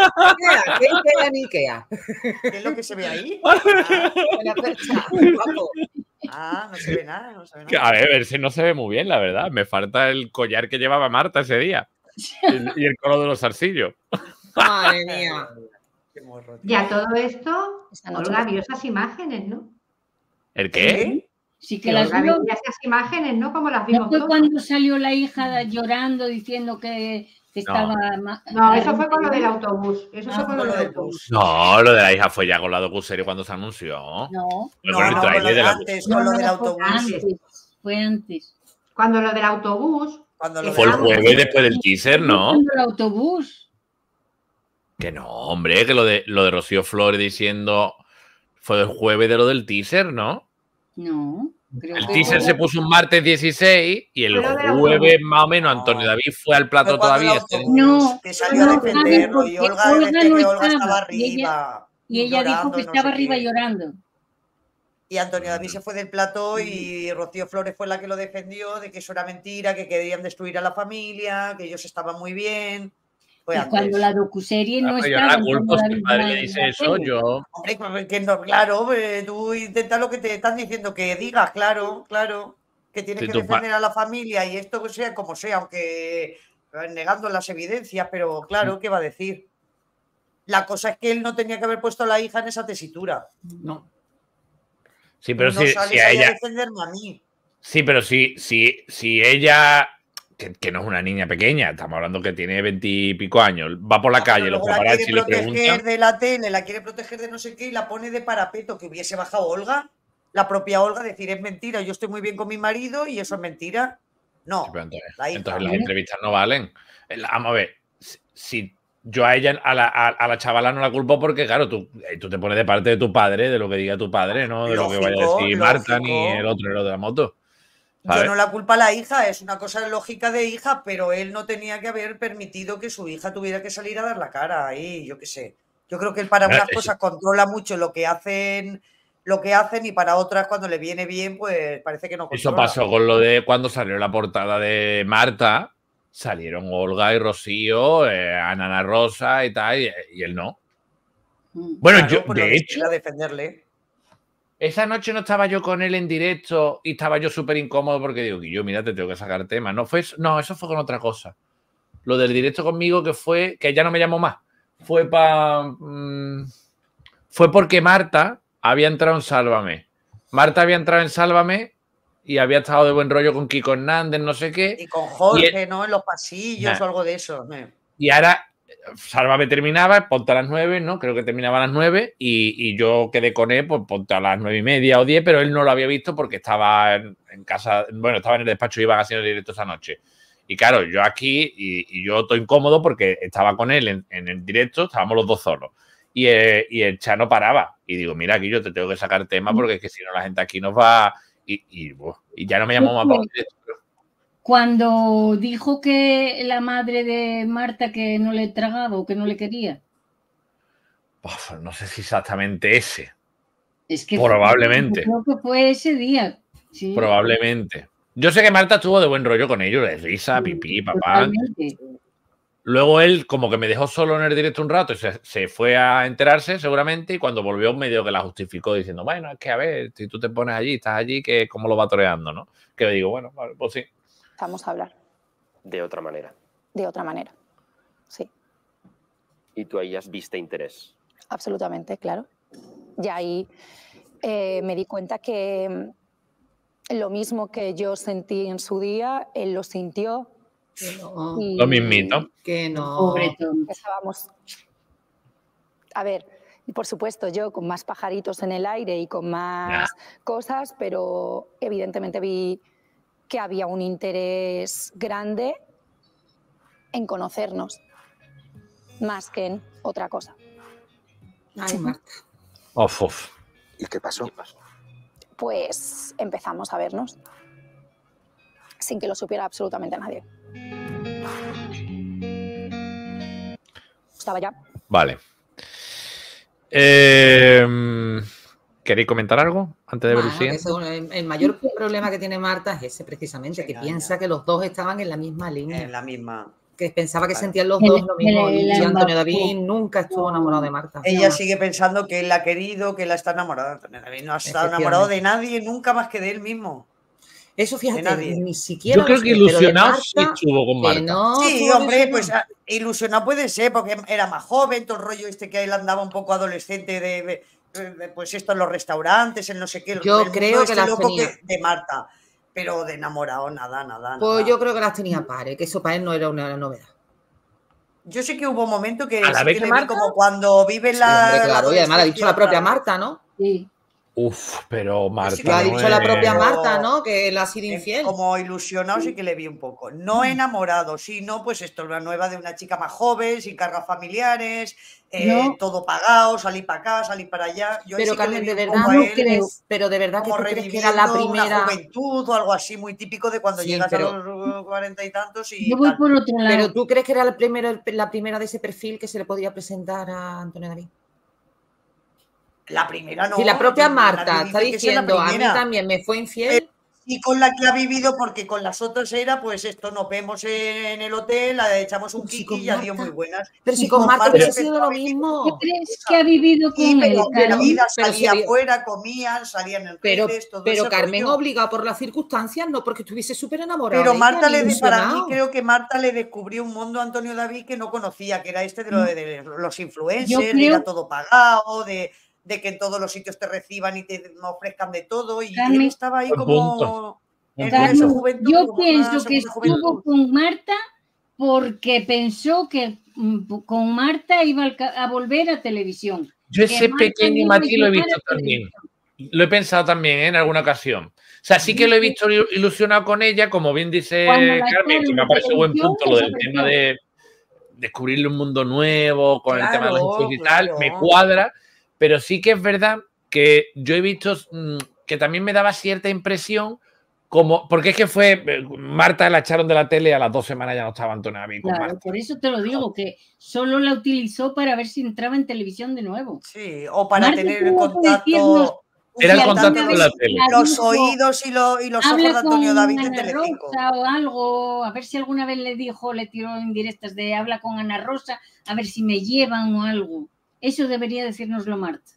Ikea ni Ikea?
¿Qué es lo que se ve ahí?
La percha, guapo.
No se ve nada, no se ve
Que,
nada.
a ver, si no se ve muy bien, la verdad. Me falta el collar que llevaba Marta ese día. Y el color de los zarcillos.
Madre mía.
Qué morro, tío.
Y a todo esto,
Esta noche
Olga
no.
vio esas imágenes, ¿no?
¿El qué?
Sí que
Que
las
Olga
vio.
veía esas imágenes, ¿no? Como las
¿No
vimos
fue
todos.
cuando salió la hija llorando diciendo que estaba...
No, eso fue con lo del autobús. Eso fue con lo
Con lo
del
del
autobús.
bus.
No, lo de la hija fue ya con la docuserie cuando se anunció.
No,
Fue con el
con
tráiler
lo
de
de
la
antes, con lo del
fue
autobús.
antes. Fue antes.
Cuando lo del autobús.
Cuando lo
Fue el
del
jueves
autobús.
después del teaser, ¿no?
Cuando el autobús.
Que no, hombre, que lo de Rocío Flores diciendo fue el jueves de lo del teaser, ¿no?
No. Creo
El
que
teaser
fue-
se puso un martes 16 y el
Fue lo del
jueves
autobús.
más o menos
No.
Antonio David fue al plato
Fue cuando el
todavía.
autobús,
No,
que salió a
no,
defenderlo y
porque
Olga
Olga
decía
no
que Olga
estaba,
estaba
y
arriba.
Y ella dijo
llorando
que
y no
estaba
sé
arriba
qué.
llorando.
Y Antonio David se fue del plato y Rocío Flores fue la que lo defendió de que eso era mentira, que querían destruir a la familia, que ellos estaban muy bien. Fue
Y
antes.
cuando la docuserie no
Yo
estaba...
no la
Antonio
culpo, si
David
el padre
mal
le
en
dice
la
eso,
tele.
Hombre, que no, claro, tú intenta lo que te están diciendo que digas, claro, que tienes
Sí,
que
tu
defender a la familia y esto que sea como sea, aunque negando las evidencias, pero claro, ¿qué va a decir? La cosa es que él no tenía que haber puesto a la hija en esa tesitura.
No.
Sí, pero
no
si
sales
a
ahí a
ella.
defenderme a mí.
Sí, pero si ella. Que no es una niña pequeña, estamos hablando que tiene 20 y pico años, va por la calle,
Pero
los
luego la
paparazzi
quiere
le
proteger
preguntan.
de la tele, la quiere proteger de no sé qué y la pone de parapeto, que hubiese bajado Olga, la propia Olga, decir es mentira, yo estoy muy bien con mi marido y eso es mentira. No,
Sí, pero entonces,
la hija.
entonces las entrevistas no valen. Vamos a ver, si yo a ella, a la chavala no la culpo porque, claro, tú te pones de parte de tu padre, de lo que diga tu padre, no de lo que vaya a
Lógico,
decir Marta
lógico.
ni el otro de la moto.
Yo
¿sabes?
no la culpa a la hija, es una cosa lógica de hija, pero él no tenía que haber permitido que su hija tuviera que salir a dar la cara ahí, yo qué sé. Yo creo que él para
Mira,
unas cosas controla mucho lo que hacen y para otras cuando le viene bien, pues parece que no controla.
Eso pasó con lo de cuando salió la portada de Marta, salieron Olga y Rocío, Ana Rosa y tal, y él no. Bueno,
Claro,
yo,
pues lo
de
de
hecho,
ir a defenderle.
esa noche no estaba yo con él en directo y estaba yo súper incómodo porque digo, Guillo, mira, te tengo que sacar tema. No, eso fue con otra cosa. Lo del directo conmigo que fue, que ya no me llamó más. Fue porque Marta había entrado en Sálvame. Marta había entrado en Sálvame y había estado de buen rollo con Kiko Hernández, no sé qué.
Y con Jorge, ¿no? En los pasillos o algo de eso.
Y ahora, Sálvame terminaba, ponte a las 9, ¿no? Creo que terminaba a las 9 y yo quedé con él, pues ponte a las 9:30 o 10, pero él no lo había visto porque estaba en casa, bueno, estaba en el despacho y iban haciendo directo esa noche. Y claro, yo aquí y yo estoy incómodo porque estaba con él en el directo, estábamos los dos solos. Y el chat no paraba. Y digo, mira, aquí yo te tengo que sacar tema porque es que si no la gente aquí nos va... Y ya no me llamó más para el directo.
Cuando dijo que la madre de Marta que no le tragaba o que no le quería.
Uf, no sé si exactamente ese.
Es que
probablemente.
Creo que fue ese día. Sí.
Probablemente. Yo sé que Marta estuvo de buen rollo con ellos, de risa, pipí, papá.
Totalmente.
Luego él como que me dejó solo en el directo un rato y se fue a enterarse seguramente y cuando volvió medio que la justificó diciendo, bueno, es que a ver, si tú te pones allí, estás allí, que cómo lo va toreando, ¿no? Que le digo, bueno, vale, pues sí.
Vamos a hablar.
De otra manera.
De otra manera, sí.
¿Y tú ahí has visto interés?
Absolutamente, claro. Y ahí me di cuenta que lo mismo que yo sentí en su día, él lo sintió.
Que no.
Lo mismito.
Que no.
Pobre tonto.
Empezábamos. A ver, y por supuesto yo con más pajaritos en el aire y con más cosas, pero evidentemente vi que había un interés grande en conocernos, más que en otra cosa.
Ay, Marta.
Uf.
¿Y qué pasó?
Pues empezamos a vernos sin que lo supiera absolutamente nadie. Estaba ya.
Vale. ¿Queréis comentar algo antes de ver el siguiente?
El mayor problema que tiene Marta es ese precisamente, que piensa que los dos estaban en la misma línea.
En la misma.
Que pensaba que sentían los dos lo mismo. Y Antonio David nunca estuvo enamorado de Marta.
Ella sigue pensando que él la ha querido, que él está enamorado. Antonio David no ha estado enamorado de nadie nunca más que de él mismo.
Eso, fíjate, ni siquiera.
Yo creo que ilusionado sí estuvo con Marta.
No,
sí, hombre, pues ilusionado puede ser, porque era más joven, todo el rollo que él andaba un poco adolescente pues esto en los restaurantes, en no sé qué.
Yo creo que las tenía.
De Marta, pero de enamorado, nada.
Pues yo creo que las tenía pares, que eso para él no era una novedad.
Yo sé que hubo un momento que
¿A la vez que Marta?
Como cuando vive
claro, y además lo ha dicho la propia Marta, ¿no?
Sí.
Uf, pero Marta.
Lo ha dicho la propia Marta, ¿no? Que él ha sido infiel.
Como ilusionado sí que le vi un poco. No enamorado, sino pues esto, una nueva de una chica más joven, sin cargas familiares, todo pagado, salir para acá, salir para allá. Yo
pero
sí
Carmen,
de
verdad no crees, pero de verdad que tú crees que era la primera
una juventud o algo así muy típico de cuando llegas a los 40 y tantos y
yo voy por otro lado.
Pero tú crees que era la primera de ese perfil que se le podía presentar a Antonio David.
La primera no.
Si la propia Marta está diciendo, a mí también me fue infiel.
Y con la que ha vivido, porque con las otras era, pues esto, nos vemos en el hotel, echamos un kiki y ya dio muy buenas.
Pero si con Marta hubiera sido lo mismo.
¿Qué crees que ha vivido con él?
La vida salía afuera, comían, salían en redes, todo
pero
eso.
Carmen, obligado por las circunstancias, no porque estuviese súper enamorada.
Pero Marta para mí creo que Marta le descubrió un mundo a Antonio David que no conocía, que era este de los influencers, de era todo pagado, de que en todos los sitios te reciban y te ofrezcan de todo, y
Carmen,
él estaba ahí como
en su juventud. Yo pienso que estuvo con Marta porque pensó que con Marta iba a volver a televisión.
Yo ese pequeño matiz lo he visto también. Lo he pensado también en alguna ocasión. O sea, sí que lo he visto ilusionado con ella, como bien dice Carmen, que me parece buen punto lo del tema de descubrirle un mundo nuevo, con el tema de los hijos y tal, me cuadra. Pero sí que es verdad que yo he visto que también me daba cierta impresión, porque es que fue Marta, la echaron de la tele, a las 2 semanas ya no estaba Antonio David con Marta.
Por eso te lo digo, que solo la utilizó para ver si entraba en televisión de nuevo.
Sí, o para Marta tener el contacto.
Era el contacto con la tele.
Los oídos y los ojos de Antonio David en Telecinco.
O algo, a ver si alguna vez le tiró indirectas de habla con Ana Rosa, a ver si me llevan o algo. Eso debería decírnoslo Marta.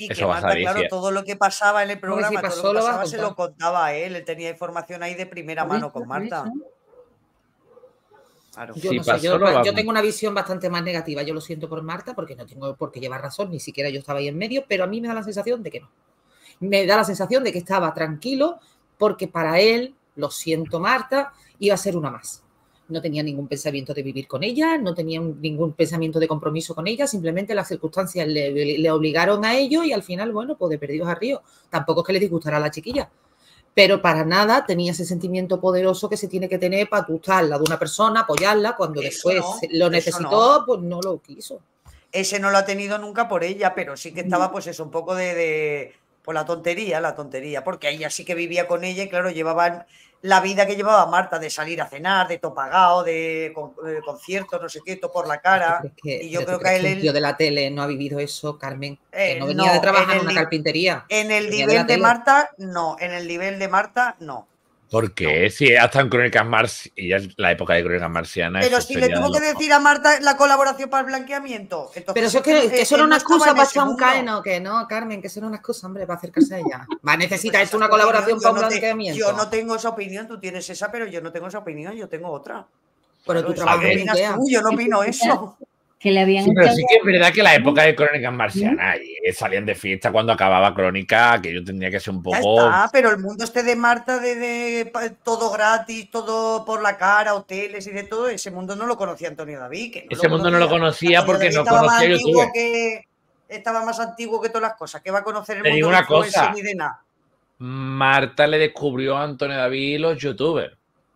Y
Eso
que
va a
Marta,
salir,
claro,
sí.
todo lo que pasaba en el programa,
si
todo
pasó,
lo que
lo va a
pasaba se lo
contar.
contaba a él. Él tenía información ahí de primera mano con Marta. Claro.
Yo
Si
no sé,
pasó, lo va a
yo tengo una visión bastante más negativa. Yo lo siento por Marta porque no tengo por qué llevar razón, ni siquiera yo estaba ahí en medio, pero a mí me da la sensación de que no. Me da la sensación de que estaba tranquilo porque para él, lo siento Marta, iba a ser una más. No tenía ningún pensamiento de vivir con ella, no tenía ningún pensamiento de compromiso con ella, simplemente las circunstancias le obligaron a ello y al final, bueno, pues de perdidos a río. Tampoco es que le disgustara a la chiquilla, pero para nada tenía ese sentimiento poderoso que se tiene que tener para tú estar al lado de una persona, apoyarla, cuando
Eso
después
no,
lo
eso
necesitó,
no.
pues no lo quiso.
Ese no lo ha tenido nunca por ella, pero sí que estaba pues eso, un poco por la tontería, porque ella sí que vivía con ella y claro, llevaban la vida que llevaba Marta, de salir a cenar, de todo pagado, de conciertos, no sé qué, todo por la cara. Y yo creo que a
un tío de la tele no ha vivido eso, Carmen, que no venía
no,
de trabajar en una carpintería.
En el
venía
nivel
la
de
tele.
Marta, no. En el nivel de Marta, no.
¿Por qué? Si hasta en Crónicas Marcianas, y ya es la época de Crónicas Marcianas.
Pero
eso
si le
sería
tuvo
de
que
loco.
decir a Marta la colaboración para el blanqueamiento. Entonces,
Pero eso es que eso era una excusa para echar un caeno, que no, Carmen, que eso era una excusa, hombre, para acercarse a ella. Va a necesitar esto una colaboración para un blanqueamiento.
Yo no tengo esa opinión, tú tienes esa, pero yo no tengo esa opinión, yo tengo otra.
Pero tú trabajas en Ikea.
Yo no opino eso.
Que le habían
sí, pero sí que es verdad que la época de Crónicas Marcianas salían de fiesta cuando acababa Crónica, que yo tendría que ser un poco.
Ya está, pero el mundo de Marta, de todo gratis, todo por la cara, hoteles y de todo, ese mundo no lo conocía Antonio David. Que no
ese mundo no lo conocía porque no conocía YouTube.
Estaba más antiguo que todas las cosas. ¿Qué va a conocer el
Te digo
mundo
una cosa,
ni de nada?
Marta le descubrió a Antonio David los youtubers.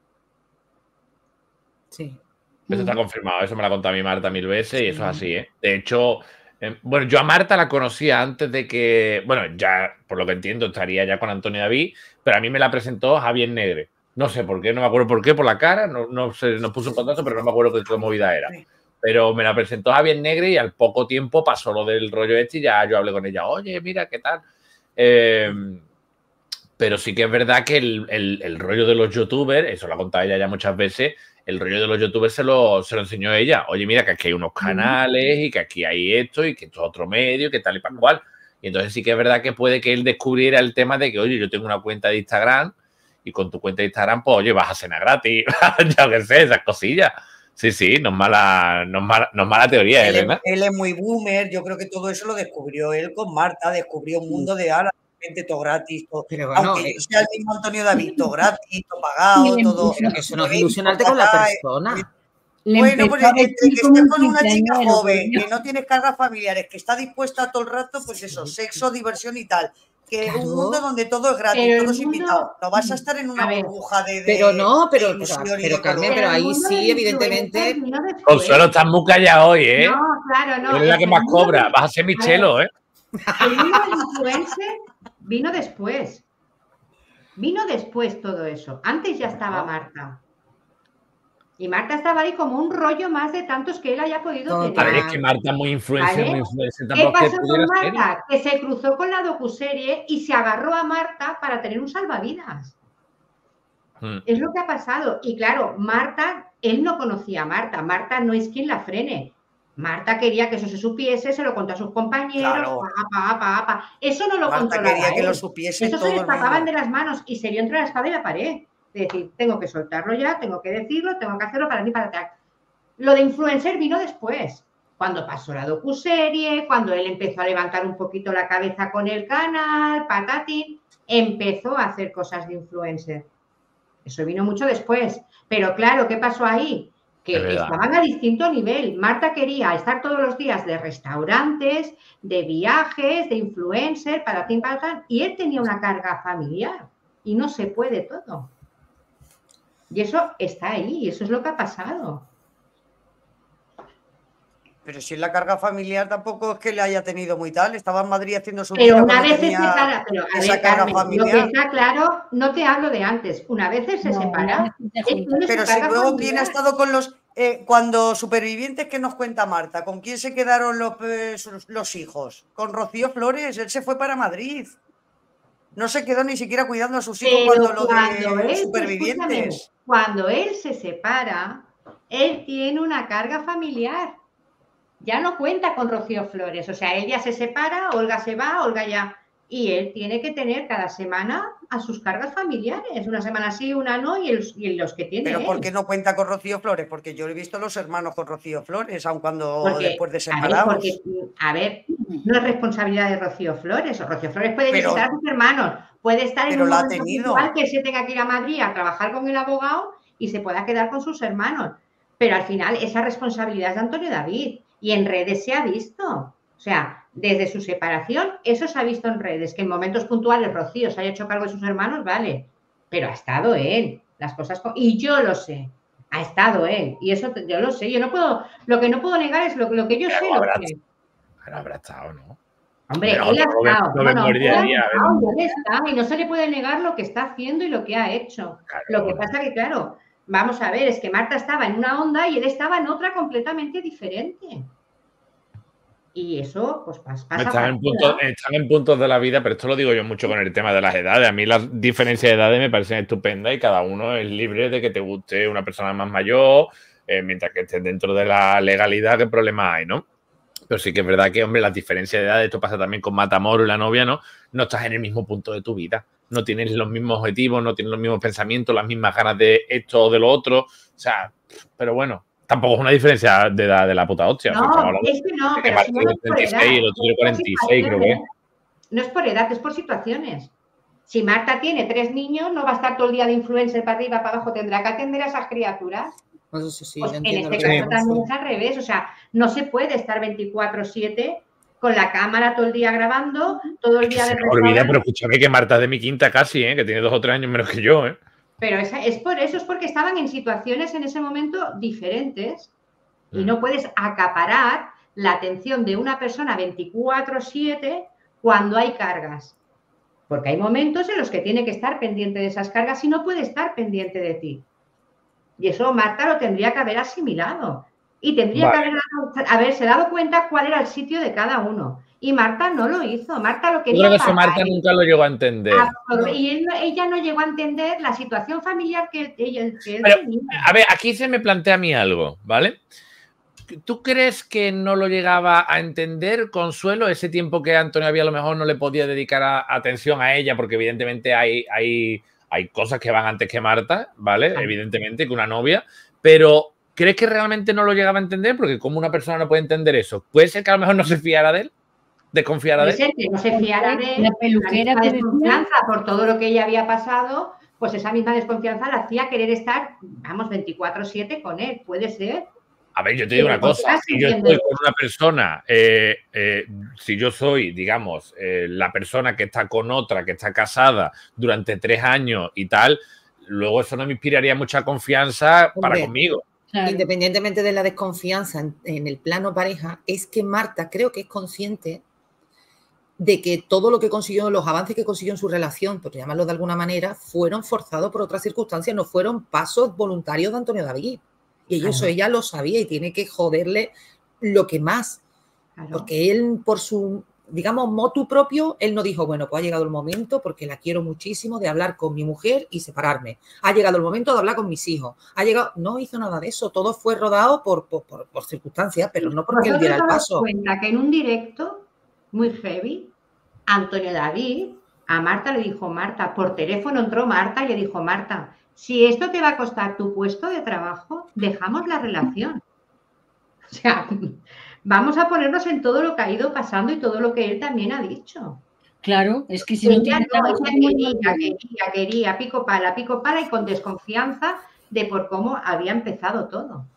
Sí.
Eso está confirmado, eso me lo ha contado a mi Marta 1000 veces y eso es así, ¿eh? De hecho, bueno, yo a Marta la conocía antes de que, bueno, ya por lo que entiendo estaría ya con Antonio David, pero a mí me la presentó Javier Negre. No sé por qué, no me acuerdo por qué, por la cara, no sé, nos puso en contacto, pero no me acuerdo qué movida era. Pero me la presentó Javier Negre y al poco tiempo pasó lo del rollo este y ya yo hablé con ella, oye, mira, ¿qué tal? Pero sí que es verdad que el rollo de los youtubers, eso lo ha contado ella ya muchas veces, el rollo de los youtubers se lo enseñó ella. Oye, mira, que aquí hay unos canales y que aquí hay esto y que esto es otro medio, que tal y para cual. Y entonces sí que es verdad que puede que él descubriera el tema de que, oye, yo tengo una cuenta de Instagram y con tu cuenta de Instagram, pues, oye, vas a cenar gratis. Yo qué sé, esas cosillas. Sí, no es mala teoría, Elena.
Él es muy boomer, yo creo que todo eso lo descubrió él con Marta, descubrió un mundo de ahora. Todo gratis, todo.
Pero bueno,
aunque yo sea el mismo Antonio David, todo gratis, todo pagado, todo.
Pero que eso no es ilusionarte con la persona.
Bueno, pues entre que estés con una chica joven, que no tienes cargas familiares, que está dispuesta todo el rato, pues eso, sexo, diversión y tal. Que es un mundo donde todo es gratis, todo es invitado. No vas a estar en una burbuja de.
Pero Carmen, pero ahí sí, evidentemente.
Consuelo, estás muy callada hoy, ¿eh?
No, claro, no.
Eres la que más cobra. Vas a ser mi chelo, ¿eh?
El mundo del influencer vino después. Vino después todo eso. Antes ya estaba Marta. Y Marta estaba ahí como un rollo más de tantos que él haya podido tener.
A ver, es que Marta es muy influencer,
¿Vale? ¿Qué pasó con Marta? Que se cruzó con la docuserie y se agarró a Marta para tener un salvavidas. Es lo que ha pasado. Y claro, Marta, él no conocía a Marta. Marta no es quien la frene. Marta quería que eso se supiese, se lo contó a sus compañeros,
claro.
Eso no lo
Marta
controlaba
quería que
él.
lo supiese
Eso
todo
se le
el mundo.
escapaban de las manos y se vio entre la espada y la pared. De decir, tengo que soltarlo ya, tengo que decirlo, tengo que hacerlo para mí, para atrás. Lo de influencer vino después, cuando pasó la docuserie, cuando él empezó a levantar un poquito la cabeza con el canal, patatín, empezó a hacer cosas de influencer. Eso vino mucho después. Pero claro, ¿qué pasó ahí? Que estaban a distinto nivel. Marta quería estar todos los días de restaurantes, de viajes, de influencer, para ti, y él tenía una carga familiar y no se puede todo. Y eso está ahí, eso es lo que ha pasado.
Pero si en la carga familiar tampoco es que le haya tenido muy tal, estaba en Madrid haciendo su
vida. Pero
una
vez se separa, pero a ver, Carmen, lo que está claro, no te hablo de antes, una vez se separa.
Pero si luego quién ha estado con los cuando supervivientes, que nos cuenta Marta, ¿con quién se quedaron los hijos? Con Rocío Flores, él se fue para Madrid. No se quedó ni siquiera cuidando a sus hijos cuando lo de supervivientes.
Cuando él se separa, él tiene una carga familiar. ya no cuenta con Rocío Flores. O sea, él ya se separa, Olga se va, Olga ya... Y él tiene que tener cada semana a sus cargas familiares. Una semana sí, una no, y los que tiene.
¿Pero por qué no cuenta con Rocío Flores? Porque yo he visto a los hermanos con Rocío Flores, aun cuando después de separados.
A ver, no es responsabilidad de Rocío Flores. Rocío Flores puede visitar a sus hermanos, puede estar en un momento puntual que se tenga que ir a Madrid a trabajar con el abogado y se pueda quedar con sus hermanos. Pero al final esa responsabilidad es de Antonio David. Y en redes se ha visto. O sea, desde su separación, eso se ha visto en redes, que en momentos puntuales Rocío se haya hecho cargo de sus hermanos, vale, pero ha estado él, las cosas, y yo lo sé, ha estado él, y eso yo lo sé, yo no puedo, lo que no puedo negar es lo que yo sé.
Pero habrá estado, ¿no?
Hombre, él ha estado, él está, y no se le puede negar lo que está haciendo y lo que ha hecho. Claro, lo que pasa que, claro, vamos a ver, es que Marta estaba en una onda y él estaba en otra completamente diferente. Y eso, pues pasa.
Están en puntos de la vida, pero esto lo digo yo mucho con el tema de las edades. A mí las diferencias de edades me parecen estupendas y cada uno es libre de que te guste una persona más mayor, mientras que estés dentro de la legalidad, ¿qué problema hay, no? Pero sí que es verdad que, hombre, las diferencias de edades, esto pasa también con Matamoros y la novia, ¿no? No estás en el mismo punto de tu vida. No tienes los mismos objetivos, no tienes los mismos pensamientos, las mismas ganas de esto o de lo otro. O sea, pero bueno. Tampoco es una diferencia de edad de la puta hostia.
No, es que no, pero si no es por edad.
El otro tiene 46, creo que.
No es por edad, es por situaciones. Si Marta tiene 3 niños, no va a estar todo el día de influencer para arriba, para abajo, tendrá que atender a esas criaturas.
Pues sí,
pues en este caso también es al revés, o sea, no se puede estar 24/7 con la cámara todo el día grabando, todo el día de...
olvida, pero escúchame que Marta es de mi quinta casi, que tiene 2 o 3 años menos que yo,
Pero es por eso, es porque estaban en situaciones en ese momento diferentes y no puedes acaparar la atención de una persona 24/7 cuando hay cargas. Porque hay momentos en los que tiene que estar pendiente de esas cargas y no puede estar pendiente de ti. Y eso Marta lo tendría que haber asimilado y tendría que haberse dado cuenta cuál era el sitio de cada uno. Y Marta no lo hizo. Marta lo quería.
Yo creo que eso Marta nunca lo llegó a entender.
Y ella no llegó a entender la situación familiar que él
Pero,
tenía.
A ver, aquí se me plantea a mí algo, ¿vale? ¿Tú crees que no lo llegaba a entender, Consuelo, ese tiempo que Antonio había a lo mejor no le podía dedicar atención a ella? Porque evidentemente hay cosas que van antes que Marta, ¿vale? Evidentemente, que una novia. Pero ¿crees que realmente no lo llegaba a entender? Porque ¿cómo una persona no puede entender eso? ¿Puede ser que a lo mejor no se fiara de él? ¿Desconfiara de él?
Puede ser que no se fiara de él. La peluquera que desconfianza por todo lo que ella había pasado, pues esa misma desconfianza la hacía querer estar, vamos, 24/7 con él. Puede ser.
A ver, yo te digo una cosa, si yo estoy con una persona, si yo soy, digamos, la persona que está con otra, que está casada durante 3 años y tal, luego eso no me inspiraría mucha confianza para conmigo.
Claro. Independientemente de la desconfianza en el plano pareja, es que Marta creo que es consciente de que todo lo que consiguió, los avances que consiguió en su relación, por llamarlo de alguna manera, fueron forzados por otras circunstancias, no fueron pasos voluntarios de Antonio David. Y eso ella lo sabía y tiene que joderle lo que más. Claro. Porque él, por su, digamos, motu propio, él no dijo, bueno, pues ha llegado el momento, porque la quiero muchísimo, de hablar con mi mujer y separarme. Ha llegado el momento de hablar con mis hijos. No hizo nada de eso. Todo fue rodado por circunstancias, pero no porque él diera el paso.
Cuenta que en un directo muy heavy, Antonio David a Marta le dijo, Marta, por teléfono entró Marta y le dijo, Marta, si esto te va a costar tu puesto de trabajo, dejamos la relación. O sea, vamos a ponernos en todo lo que ha ido pasando y todo lo que él también ha dicho.
Claro, es que si no tiene trabajo...
Quería pico pala y con desconfianza de por cómo había empezado todo.